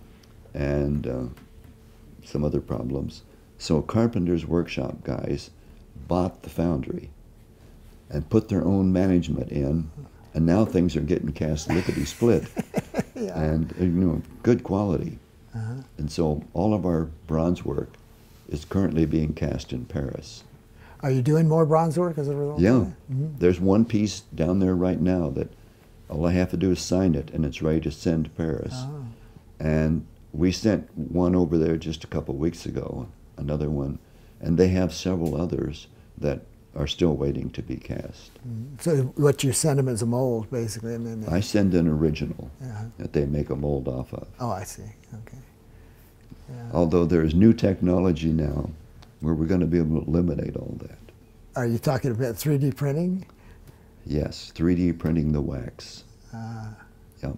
and some other problems. So Carpenter's Workshop guys bought the foundry and put their own management in, and now things are getting cast lickety-split. And you know, good quality. And so all of our bronze work is currently being cast in Paris. Are you doing more bronze work as a result? Yeah. There's one piece down there right now that all I have to do is sign it and it's ready to send to Paris. And we sent one over there just a couple weeks ago, another one, and they have several others that are still waiting to be cast. So what you send them is a mold, basically, and then I send an original that they make a mold off of. Oh, I see. Okay. Although there's new technology now where we're going to be able to eliminate all that. Are you talking about 3D printing? Yes, 3D printing the wax. Yep.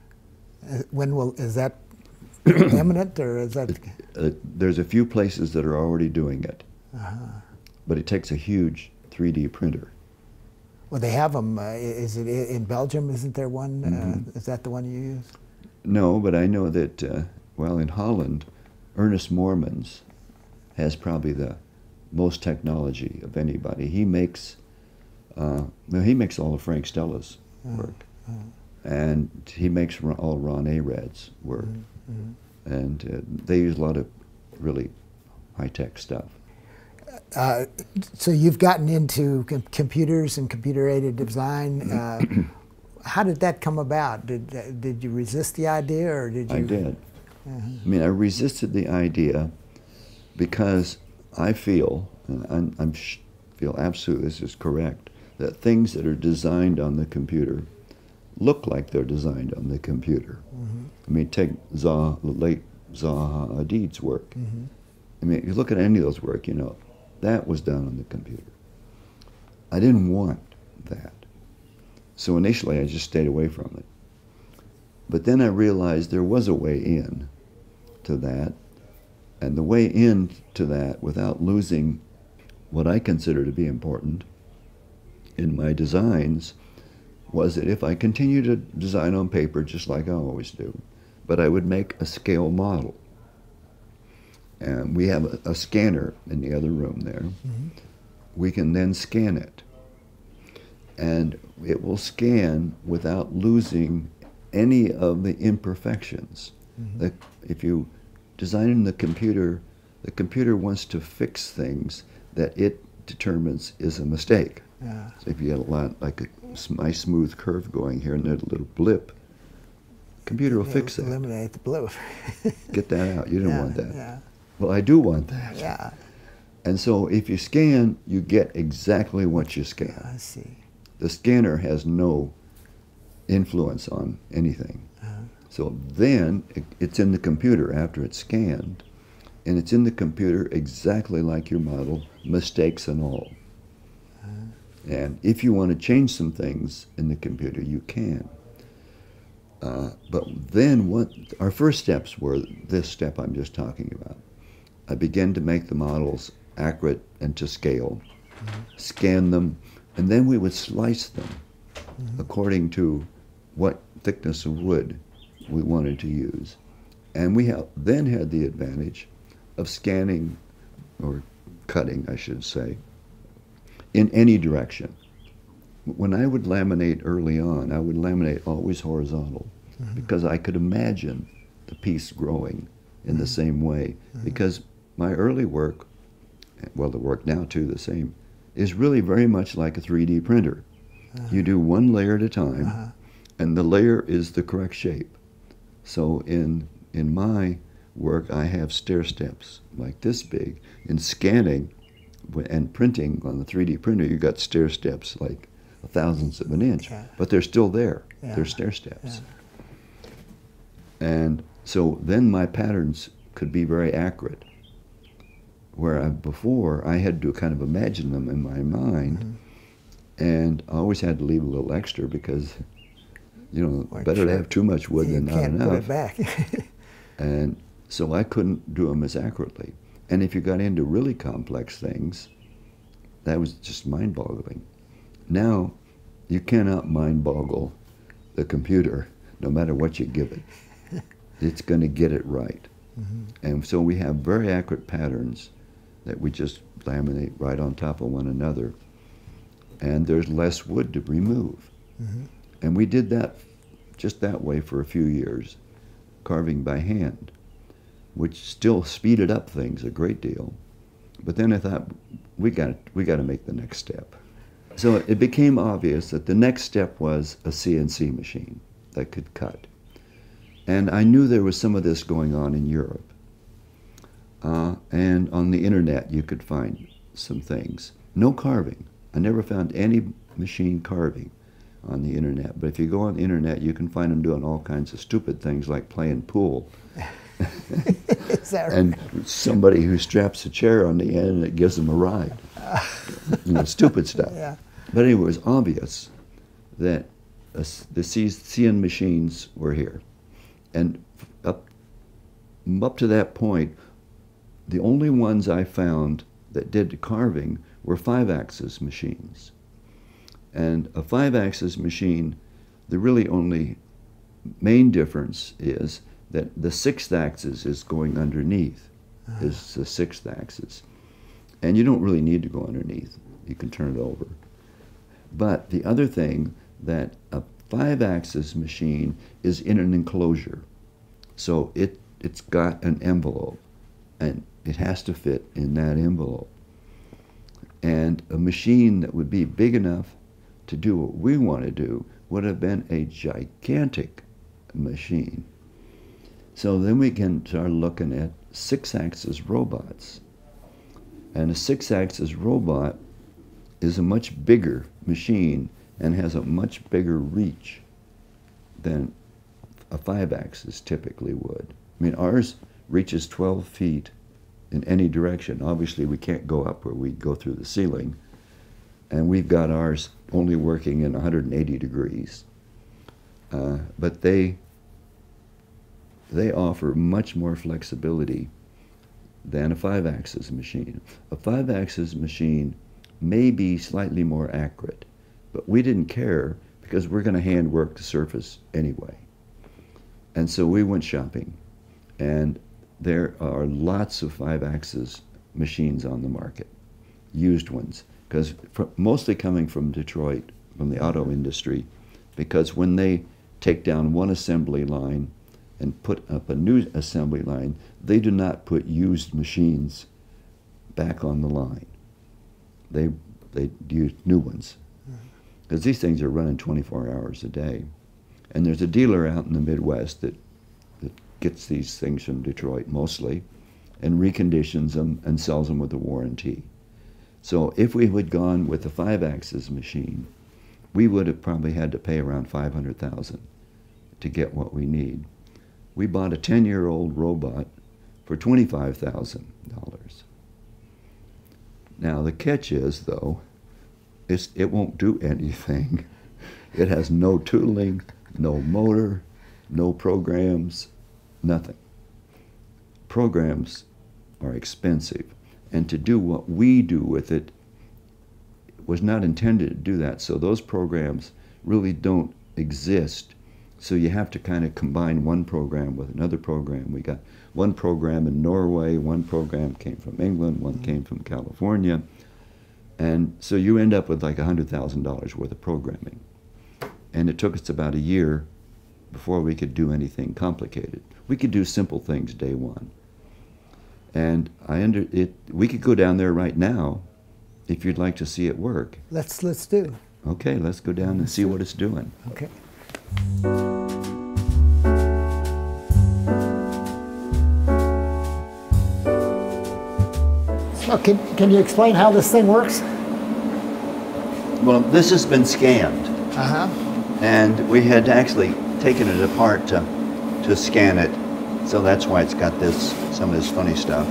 Is that imminent, or is that? There's a few places that are already doing it, but it takes a huge 3D printer. Well, they have them. Is it in Belgium? Isn't there one? Is that the one you use? No, but I know that, well, in Holland, Ernest Moormans has probably the most technology of anybody. He makes, well, he makes all of Frank Stella's work, and he makes all Ron Arad's work, and they use a lot of really high-tech stuff. So you've gotten into computers and computer-aided design. How did that come about? Did you resist the idea, or did you? I did. I mean, I resisted the idea because I feel, and feel absolutely this is correct, that things that are designed on the computer look like they're designed on the computer. I mean, take late Zaha Hadid's work. I mean, you look at any of those work, you know, that was done on the computer. I didn't want that. So initially I just stayed away from it. But then I realized there was a way in to that, and the way in to that without losing what I consider to be important in my designs was that if I continue to design on paper just like I always do, but I would make a scale model. And we have a scanner in the other room there. We can then scan it. And it will scan without losing any of the imperfections. If you design in the computer wants to fix things that it determines is a mistake. So if you had a lot, like a nice smooth curve going here and there's a little blip, the computer will fix that. Eliminate the blip. Get that out. You didn't want that. Well, I do want that. And so if you scan, you get exactly what you scan. I see. The scanner has no influence on anything. So then it's in the computer after it's scanned, and it's in the computer exactly like your model, mistakes and all. And if you want to change some things in the computer, you can. But then our first steps were this step I'm just talking about. I began to make the models accurate and to scale, scan them, and then we would slice them according to what thickness of wood we wanted to use. And we then had the advantage of scanning, or cutting, I should say, in any direction. When I would laminate early on, I would laminate always horizontal because I could imagine the piece growing in the same way. Because my early work, well, the work now too, the same, is really very much like a 3D printer. You do one layer at a time, and the layer is the correct shape. So in my work, I have stair steps like this big. In scanning and printing on the 3D printer, you got stair steps like a thousandth of an inch, but they're still there. They're stair steps. And so then my patterns could be very accurate. Where before I had to kind of imagine them in my mind, and I always had to leave a little extra because, you know, better to have too much wood than not enough. You can't put it back. And so I couldn't do them as accurately. And if you got into really complex things, that was just mind-boggling. Now, you cannot mind-boggle the computer, no matter what you give it. It's going to get it right. And so we have very accurate patterns that we just laminate right on top of one another. And there's less wood to remove. And we did that just that way for a few years, carving by hand, which still speeded up things a great deal. But then I thought, we got to make the next step. So it became obvious that the next step was a CNC machine that could cut. And I knew there was some of this going on in Europe. And on the internet you could find some things. No carving. I never found any machine carving on the internet. But if you go on the internet, you can find them doing all kinds of stupid things like playing pool. Is that right? And somebody who straps a chair on the end and it gives them a ride. You know, stupid stuff. But anyway, it was obvious that the CN machines were here. And up to that point, the only ones I found that did carving were 5-axis machines. And a 5-axis machine, the really only main difference is that the 6th axis is going underneath, is the 6th axis. And you don't really need to go underneath. You can turn it over. But the other thing, that a 5-axis machine is in an enclosure. So it's got an envelope, and it has to fit in that envelope. And a machine that would be big enough to do what we want to do would have been a gigantic machine. So then we can start looking at 6-axis robots. And a 6-axis robot is a much bigger machine and has a much bigger reach than a 5-axis typically would. I mean, ours reaches 12 feet in any direction. Obviously, we can't go up where we go through the ceiling. And we've got ours only working in 180 degrees. But they offer much more flexibility than a 5-axis machine. A 5-axis machine may be slightly more accurate, but we didn't care because we're going to hand work the surface anyway. And so we went shopping, and there are lots of 5-axis machines on the market, used ones, because mostly coming from Detroit, from the auto industry, because when they take down one assembly line and put up a new assembly line, they do not put used machines back on the line. They use new ones, because these things are running 24 hours a day. And there's a dealer out in the Midwest that gets these things from Detroit mostly and reconditions them and sells them with a warranty. So if we had gone with a 5-axis machine, we would have probably had to pay around $500,000 to get what we need. We bought a 10-year-old robot for $25,000. Now the catch is, though, it won't do anything. It has no tooling, no motor, no programs, nothing. Programs are expensive, and to do what we do with it was not intended to do that. So those programs really don't exist. So you have to kind of combine one program with another program. We got one program in Norway, one program came from England, one came from California. And so you end up with like $100,000 worth of programming. And it took us about a year before we could do anything complicated. We could do simple things day one. And we could go down there right now if you'd like to see it work. Let's do. Okay, let's go down and see what it's doing. Okay. So can you explain how this thing works? Well, this has been scanned. And we had actually taken it apart to scan it. So that's why it's got some of this funny stuff.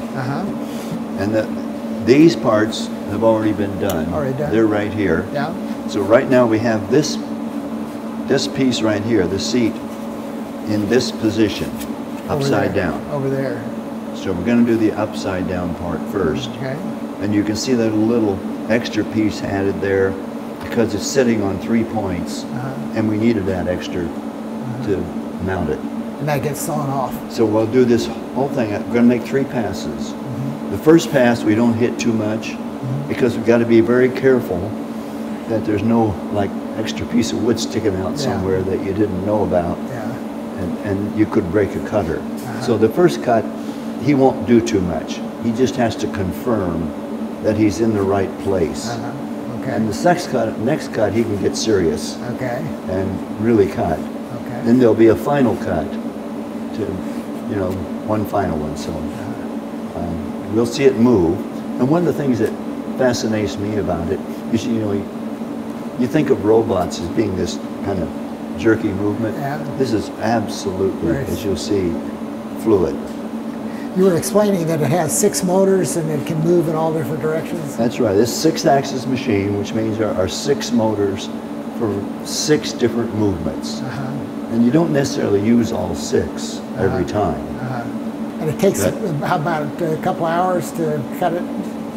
And these parts have already been done. Already done. They're right here. Yeah. So right now we have this piece right here, the seat, in this position, upside down. Over there. So we're going to do the upside down part first. Okay. And you can see that little extra piece added there because it's sitting on 3 points, and we needed that extra to mount it. And that gets sawn off. So we'll do this whole thing. We're going to make 3 passes. The first pass we don't hit too much because we've got to be very careful that there's no like extra piece of wood sticking out somewhere that you didn't know about, and you could break a cutter. So the first cut, he won't do too much. He just has to confirm that he's in the right place. And the next cut, he can get serious and really cut. Then there'll be a final cut to, one final one. So we'll see it move. And one of the things that fascinates me about it is, you think of robots as being this kind of jerky movement. This is absolutely, as you'll see, fluid. You were explaining that it has 6 motors and it can move in all different directions? That's right. This 6-axis machine, which means there are 6 motors for 6 different movements. And you don't necessarily use all 6 every time. And it takes, how about a couple hours to cut it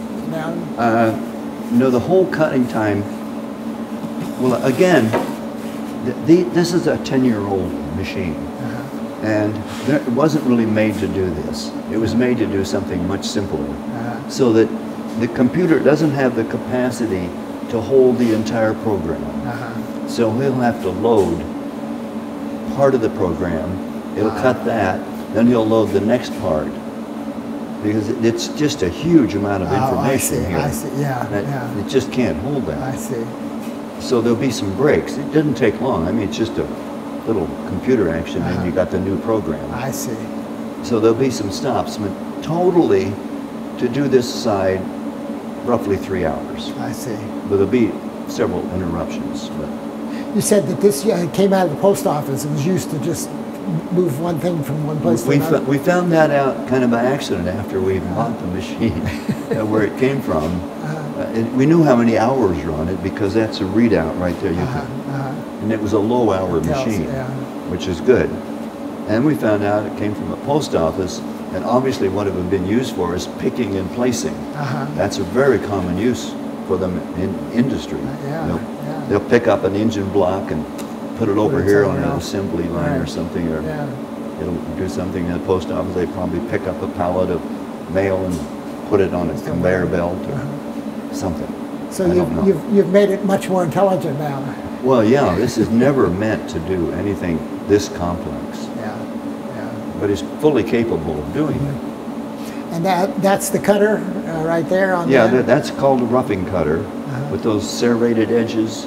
down? The whole cutting time, well, again, this is a 10-year-old machine. And it wasn't really made to do this. It was made to do something much simpler. So that the computer doesn't have the capacity to hold the entire program. So he'll have to load part of the program. It'll cut that, then he'll load the next part. Because it's just a huge amount of information here. I see, It just can't hold that. I see. So there'll be some breaks. It didn't take long. I mean, it's just a little computer action and you got the new program. I see. So there'll be some stops. But totally, to do this side, roughly 3 hours. I see. But there'll be several interruptions. But You said that this came out of the post office. It was used to just move one thing from one place to another. We found that out kind of by accident after we bought the machine, where it came from. And we knew how many hours were on it because that's a readout right there. And it was a low hour machine, which is good. And we found out it came from a post office, and obviously what it would have been used for is picking and placing. That's a very common use for them in industry. They'll pick up an engine block and put it over here on an assembly line or something, or it'll do something in the post office. They probably pick up a pallet of mail and put it on a conveyor belt or something. So you've made it much more intelligent now. Well, yeah, this is never meant to do anything this complex. But it's fully capable of doing it. And that's the cutter right there on that's called a roughing cutter with those serrated edges.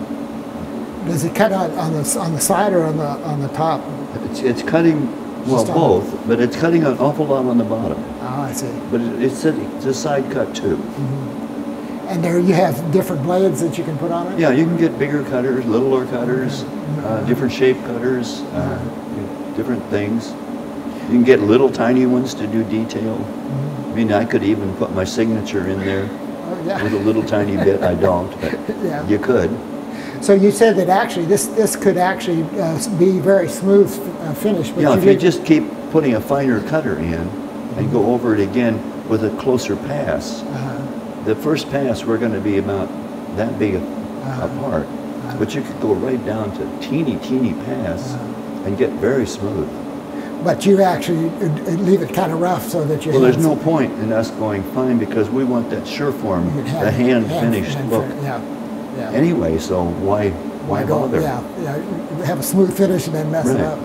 Does it cut on the side or on the top? It's cutting, well, both, but it's cutting an awful lot on the bottom. Oh, I see. But it's a side cut too. And there you have different blades that you can put on it? Yeah, you can get bigger cutters, littler cutters, different shape cutters, different things. You can get little tiny ones to do detail. I mean, I could even put my signature in there with a little tiny bit. I don't, but you could. So you said that actually this could actually be very smooth finish. But if you just keep putting a finer cutter in and go over it again with a closer pass. The first pass we're going to be about that big apart, but you could go right down to teeny pass and get very smooth. But you actually leave it kind of rough so that you. Well, there's no point in us going fine because we want that sure form, the hand finished look. Anyway, so why bother? Have a smooth finish and then mess it up.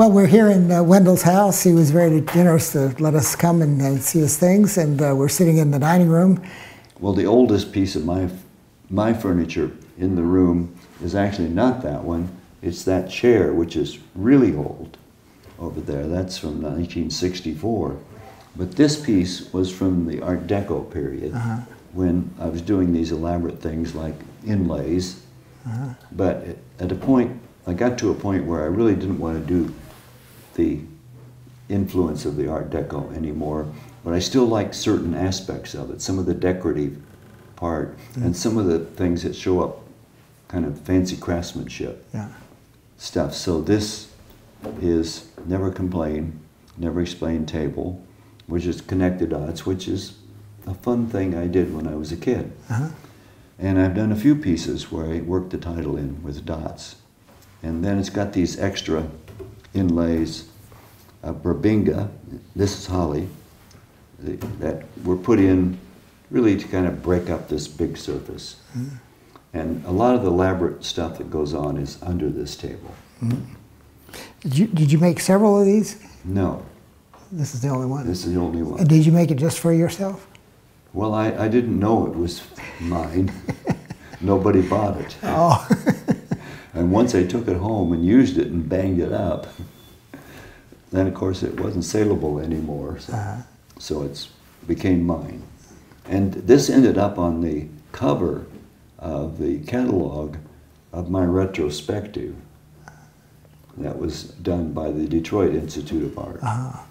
Well, we're here in Wendell's house. He was very generous to let us come and see his things, and we're sitting in the dining room. Well, the oldest piece of my furniture in the room is actually not that one. It's that chair, which is really old over there. That's from 1964. But this piece was from the Art Deco period, when I was doing these elaborate things like inlays. But at a point, I got to a point where I really didn't want to do the influence of the Art Deco anymore, but I still like certain aspects of it, some of the decorative part, and some of the things that show up kind of fancy craftsmanship stuff. So this is Never Complain, Never Explain table, which is connected dots, which is a fun thing I did when I was a kid. And I've done a few pieces where I worked the title in with dots. And then it's got these extra inlays of Berbinga, this is holly, that were put in really to kind of break up this big surface. And a lot of the elaborate stuff that goes on is under this table. Did you make several of these? No. This is the only one? This is the only one. And did you make it just for yourself? Well, I didn't know it was mine. Nobody bought it. Oh. And once I took it home and used it and banged it up, then of course it wasn't saleable anymore. So it became mine. And this ended up on the cover of the catalog of my retrospective that was done by the Detroit Institute of Art.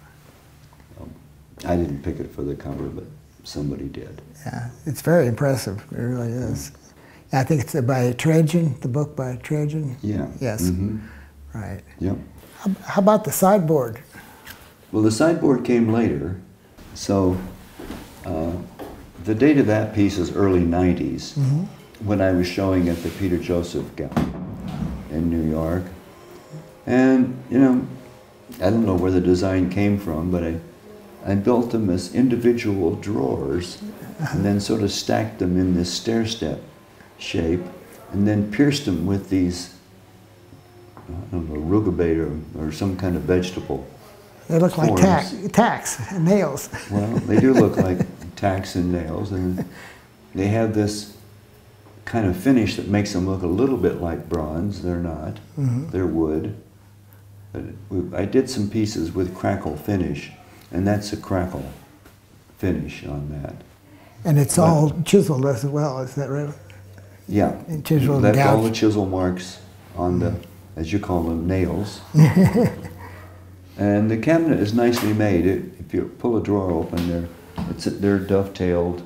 I didn't pick it for the cover, but somebody did. Yeah, it's very impressive. It really is. I think it's by Trajan, the book by Trajan. Yeah. Yes. Right. Yep. How about the sideboard? Well, the sideboard came later. So the date of that piece is early 90s, when I was showing at the Peter Joseph Gallery in New York. And, you know, I don't know where the design came from, but I built them as individual drawers and then sort of stacked them in this stair-step shape and then pierced them with these, I don't know, rugabate or some kind of vegetable. They look like tacks and nails. Well, they do look like tacks and nails, and they have this kind of finish that makes them look a little bit like bronze. They're not. They're wood. But I did some pieces with crackle finish, and that's a crackle finish on that. And it's all chiseled as well, is that right? Yeah. And chiseled Left and all the chisel marks on the, as you call them, nails. And the cabinet is nicely made. If you pull a drawer open, they're dovetailed.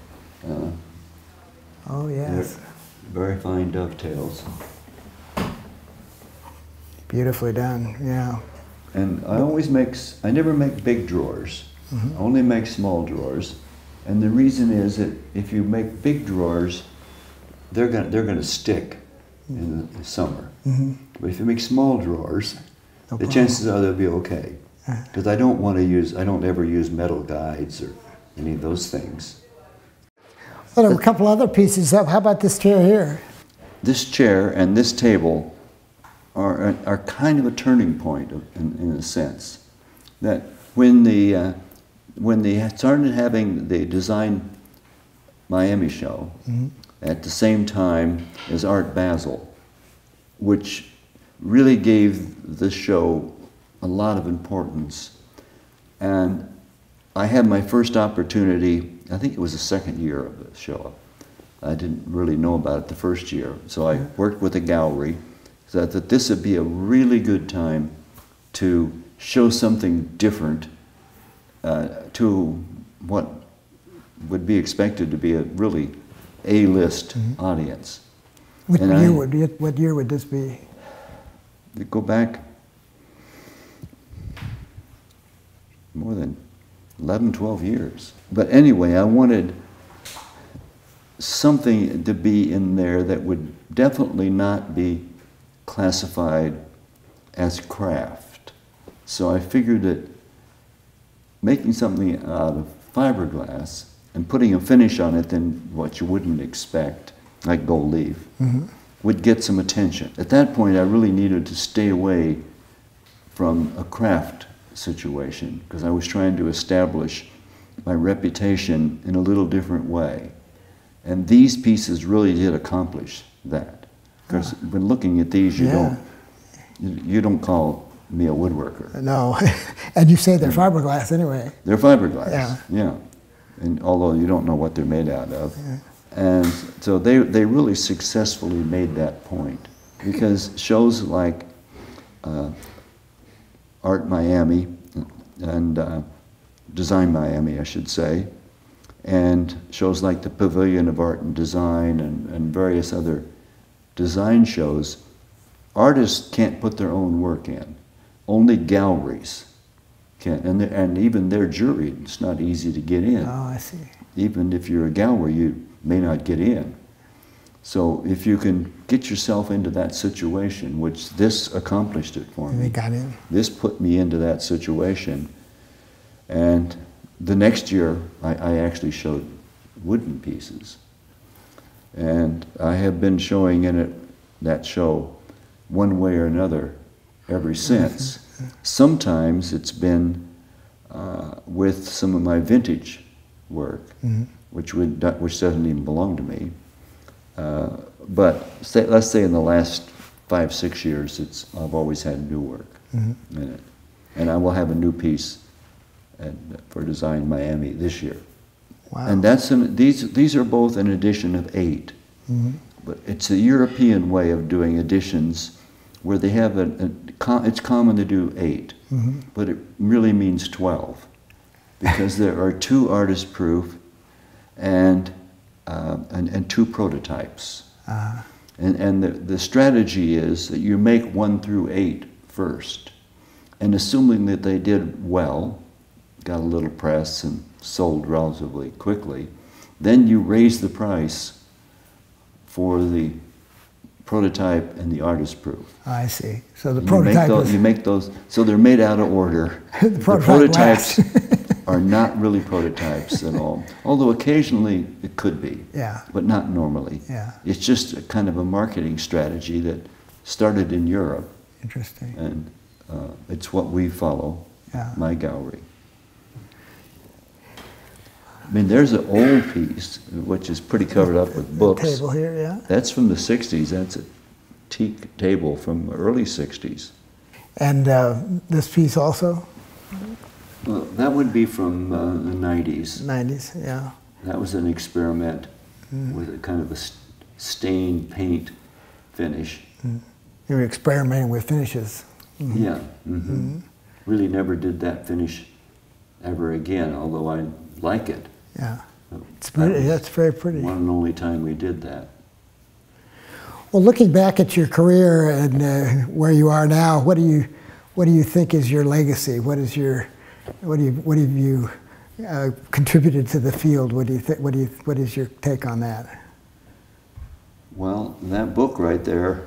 Oh yes. Very fine dovetails. Beautifully done. Yeah. And I never make big drawers. I only make small drawers. And the reason is that if you make big drawers, they're gonna stick in the summer. But if you make small drawers, the chances are they'll be okay. Because I don't ever use metal guides or any of those things. Well, there were a couple other pieces up. How about this chair here? This chair and this table are kind of a turning point in a sense. That when they started having the Design Miami show at the same time as Art Basel, which really gave the show a lot of importance. And I had my first opportunity, I think it was the second year of the show. I didn't really know about it the first year. So I worked with a gallery, so that this would be a really good time to show something different to what would be expected to be a really A-list audience. What year would this be? Go back more than 11, 12 years. But anyway, I wanted something to be in there that would definitely not be classified as craft. So I figured that making something out of fiberglass and putting a finish on it than what you wouldn't expect, like gold leaf, would get some attention. At that point, I really needed to stay away from a craft situation, because I was trying to establish my reputation in a little different way. And these pieces really did accomplish that. Because when looking at these, you don't call me a woodworker. No, and you say they're fiberglass anyway. They're fiberglass, yeah. And although you don't know what they're made out of. Yeah. And so they really successfully made that point. Because shows like Art Miami and Design Miami, I should say, and shows like the Pavilion of Art and Design and various other design shows, artists can't put their own work in. Only galleries can, and even their jury, it's not easy to get in. Oh, I see. Even if you're a gallery, you may not get in. So if you can get yourself into that situation, which this accomplished it for me. They got in. This put me into that situation. And the next year, I actually showed wooden pieces. And I have been showing in it, that show, one way or another ever since. Sometimes it's been with some of my vintage work, which doesn't even belong to me. But let's say in the last 5, 6 years, I've always had new work in it. And I will have a new piece for Design Miami this year. Wow. And these are both an edition of 8. But it's a European way of doing editions where they have it's common to do 8, but it really means 12, because there are 2 artist proof and 2 prototypes. And the strategy is that you make 1 through 8 first, and assuming that they did well, got a little press and sold relatively quickly, then you raise the price for the prototype and the artist proof. I see. So the prototype you make those, so they're made out of order. The prototypes are not really prototypes at all. Although occasionally it could be, but not normally. It's just a kind of a marketing strategy that started in Europe. Interesting. And it's what we follow, my gallery. I mean, there's an old piece, which is pretty covered up with books. The table here, yeah. That's from the 60s. That's a teak table from the early 60s. And this piece also? Well, that would be from the 90s. 90s, yeah. That was an experiment with a kind of a stained paint finish. You were experimenting with finishes. Yeah. Really never did that finish ever again, although I like it. Yeah, it's pretty. That's very pretty. One and only time we did that. Well, looking back at your career and where you are now, what do you think is your legacy? What have you contributed to the field? What is your take on that? Well, that book right there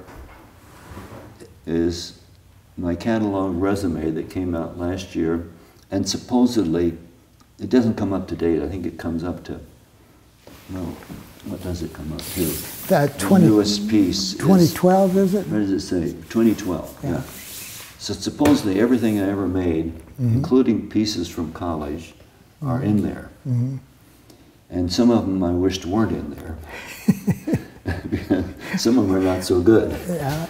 is my catalog resume that came out last year, and supposedly it doesn't come up to date. I think it comes up to, well, what does it come up to? The newest piece. 2012, is it? What does it say? 2012, yeah. So supposedly everything I ever made, including pieces from college, are in there. And some of them I wished weren't in there. Some of them are not so good. Yeah.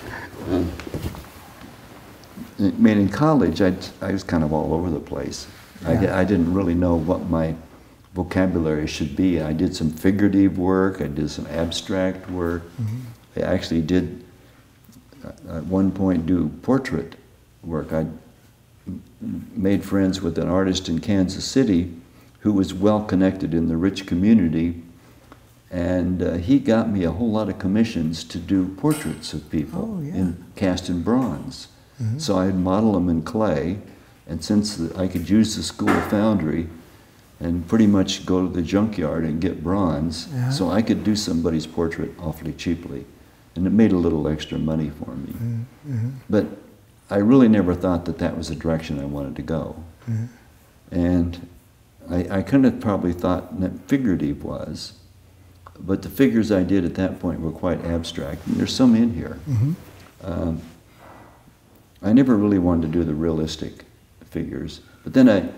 I mean, in college, I was kind of all over the place. I didn't really know what my vocabulary should be. I did some figurative work, I did some abstract work. I actually did, at one point, do portrait work. I made friends with an artist in Kansas City who was well connected in the rich community, and he got me a whole lot of commissions to do portraits of people cast in bronze. So I'd model them in clay, and since I could use the school foundry and pretty much go to the junkyard and get bronze, so I could do somebody's portrait awfully cheaply. And it made a little extra money for me. But I really never thought that that was the direction I wanted to go. And I kind of probably thought that figurative was, but the figures I did at that point were quite abstract. And there's some in here. I never really wanted to do the realistic figures. But then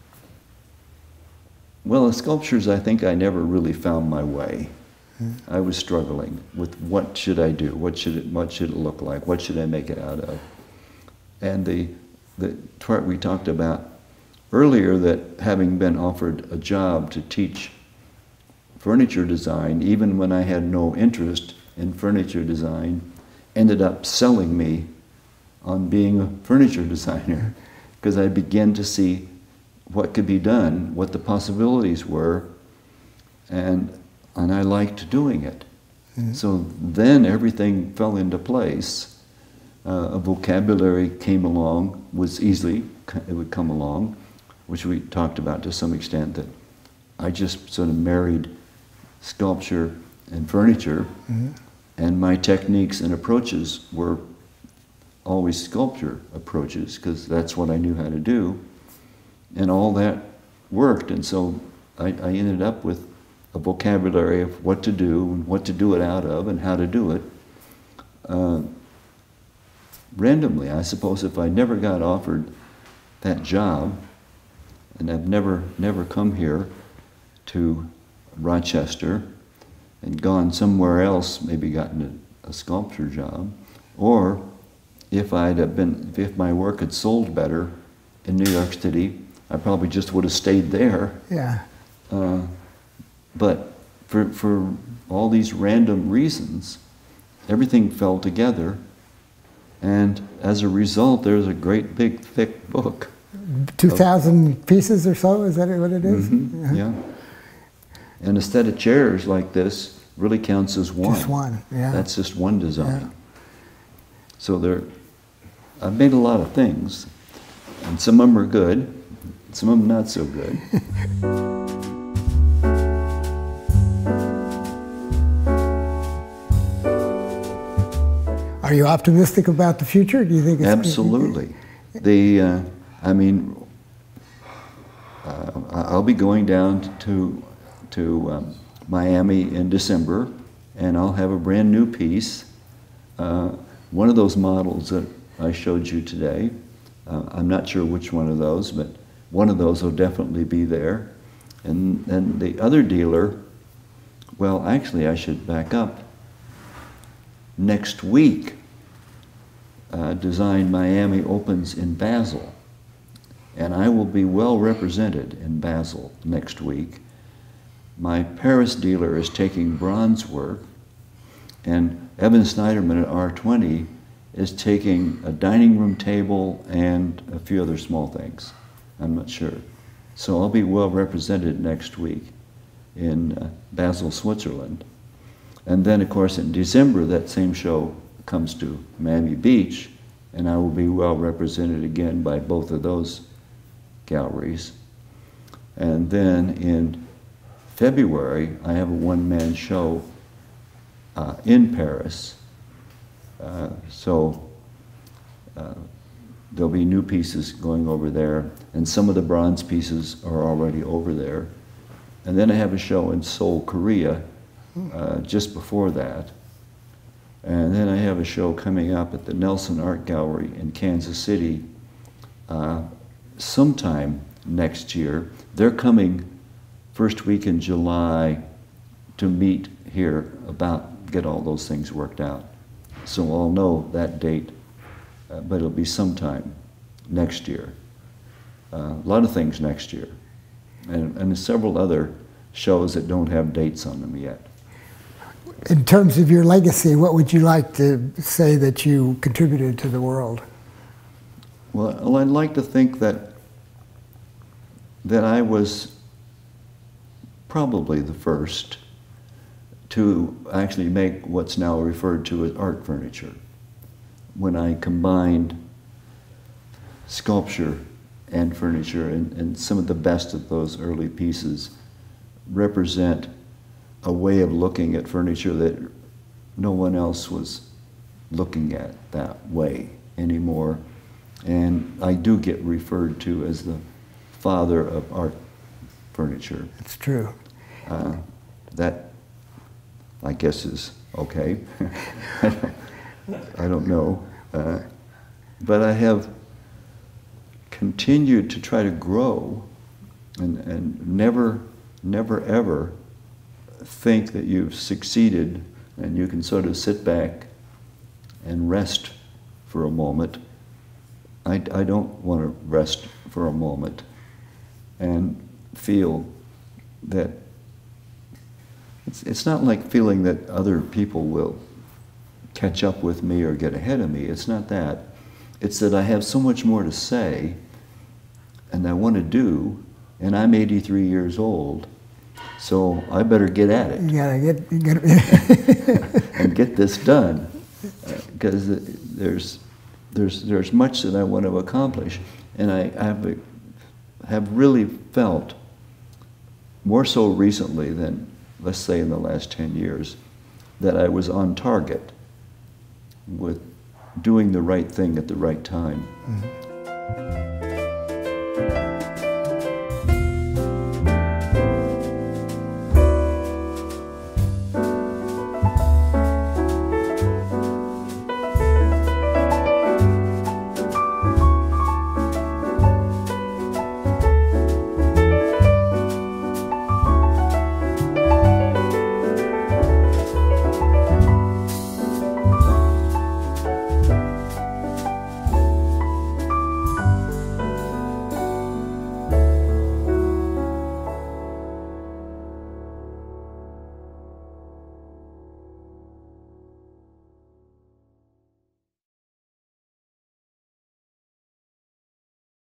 well, the sculptures, I think I never really found my way. I was struggling with what should I do? What should it look like? What should I make it out of? And the part we talked about earlier, that having been offered a job to teach furniture design, even when I had no interest in furniture design, ended up selling me on being a furniture designer, because I began to see what could be done, what the possibilities were, and I liked doing it. So then everything fell into place. A vocabulary came along, it would come along, which we talked about to some extent, that I just sort of married sculpture and furniture, and my techniques and approaches were always sculpture approaches, because that's what I knew how to do, and all that worked. And so I ended up with a vocabulary of what to do and what to do it out of and how to do it. Randomly, I suppose, if I never got offered that job, and I've never come here to Rochester and gone somewhere else, maybe gotten a sculpture job, or if my work had sold better in New York City, I probably just would have stayed there. Yeah. But for all these random reasons, everything fell together, and as a result, there's a great big thick book. 2,000 pieces or so, is that what it is? Yeah. And a set of chairs like this really counts as one. Just one, yeah. That's just one design. Yeah. So I've made a lot of things, and some of them are good, some of them not so good. Are you optimistic about the future? Do you think it's... Absolutely. I'll be going down to Miami in December, and I'll have a brand new piece. One of those models that I showed you today, I'm not sure which one of those, but one of those will definitely be there. And the other dealer, well, actually I should back up. Next week, Design Miami opens in Basel, and I will be well represented in Basel next week. My Paris dealer is taking bronze work, and Evan Snyderman at R20 is taking a dining room table and a few other small things. I'm not sure. So I'll be well represented next week in Basel, Switzerland. And then, of course, in December, that same show comes to Miami Beach, and I will be well represented again by both of those galleries. And then in February, I have a one-man show in Paris. So there'll be new pieces going over there, and some of the bronze pieces are already over there. And then I have a show in Seoul, Korea, just before that. And then I have a show coming up at the Nelson Art Gallery in Kansas City sometime next year. They're coming first week in July to meet here get all those things worked out. So I'll know that date, but it'll be sometime next year. A lot of things next year. And several other shows that don't have dates on them yet. In terms of your legacy, what would you like to say that you contributed to the world? Well, I'd like to think that I was probably the first to actually make what's now referred to as art furniture, when I combined sculpture and furniture, and some of the best of those early pieces represent a way of looking at furniture that no one else was looking at that way anymore. And I do get referred to as the father of art furniture. It's true. That, I guess, is okay. I don't know. But I have continued to try to grow and never ever think that you've succeeded and you can sort of sit back and rest for a moment. I don't want to rest for a moment and feel that it's not like feeling that other people will catch up with me or get ahead of me. It's not that. It's that I have so much more to say and I want to do, and I'm 83 years old, so I better get at it. You gotta get and get this done, because there's much that I want to accomplish, and I have really felt, more so recently than, let's say, in the last 10 years, that I was on target with doing the right thing at the right time. Mm-hmm.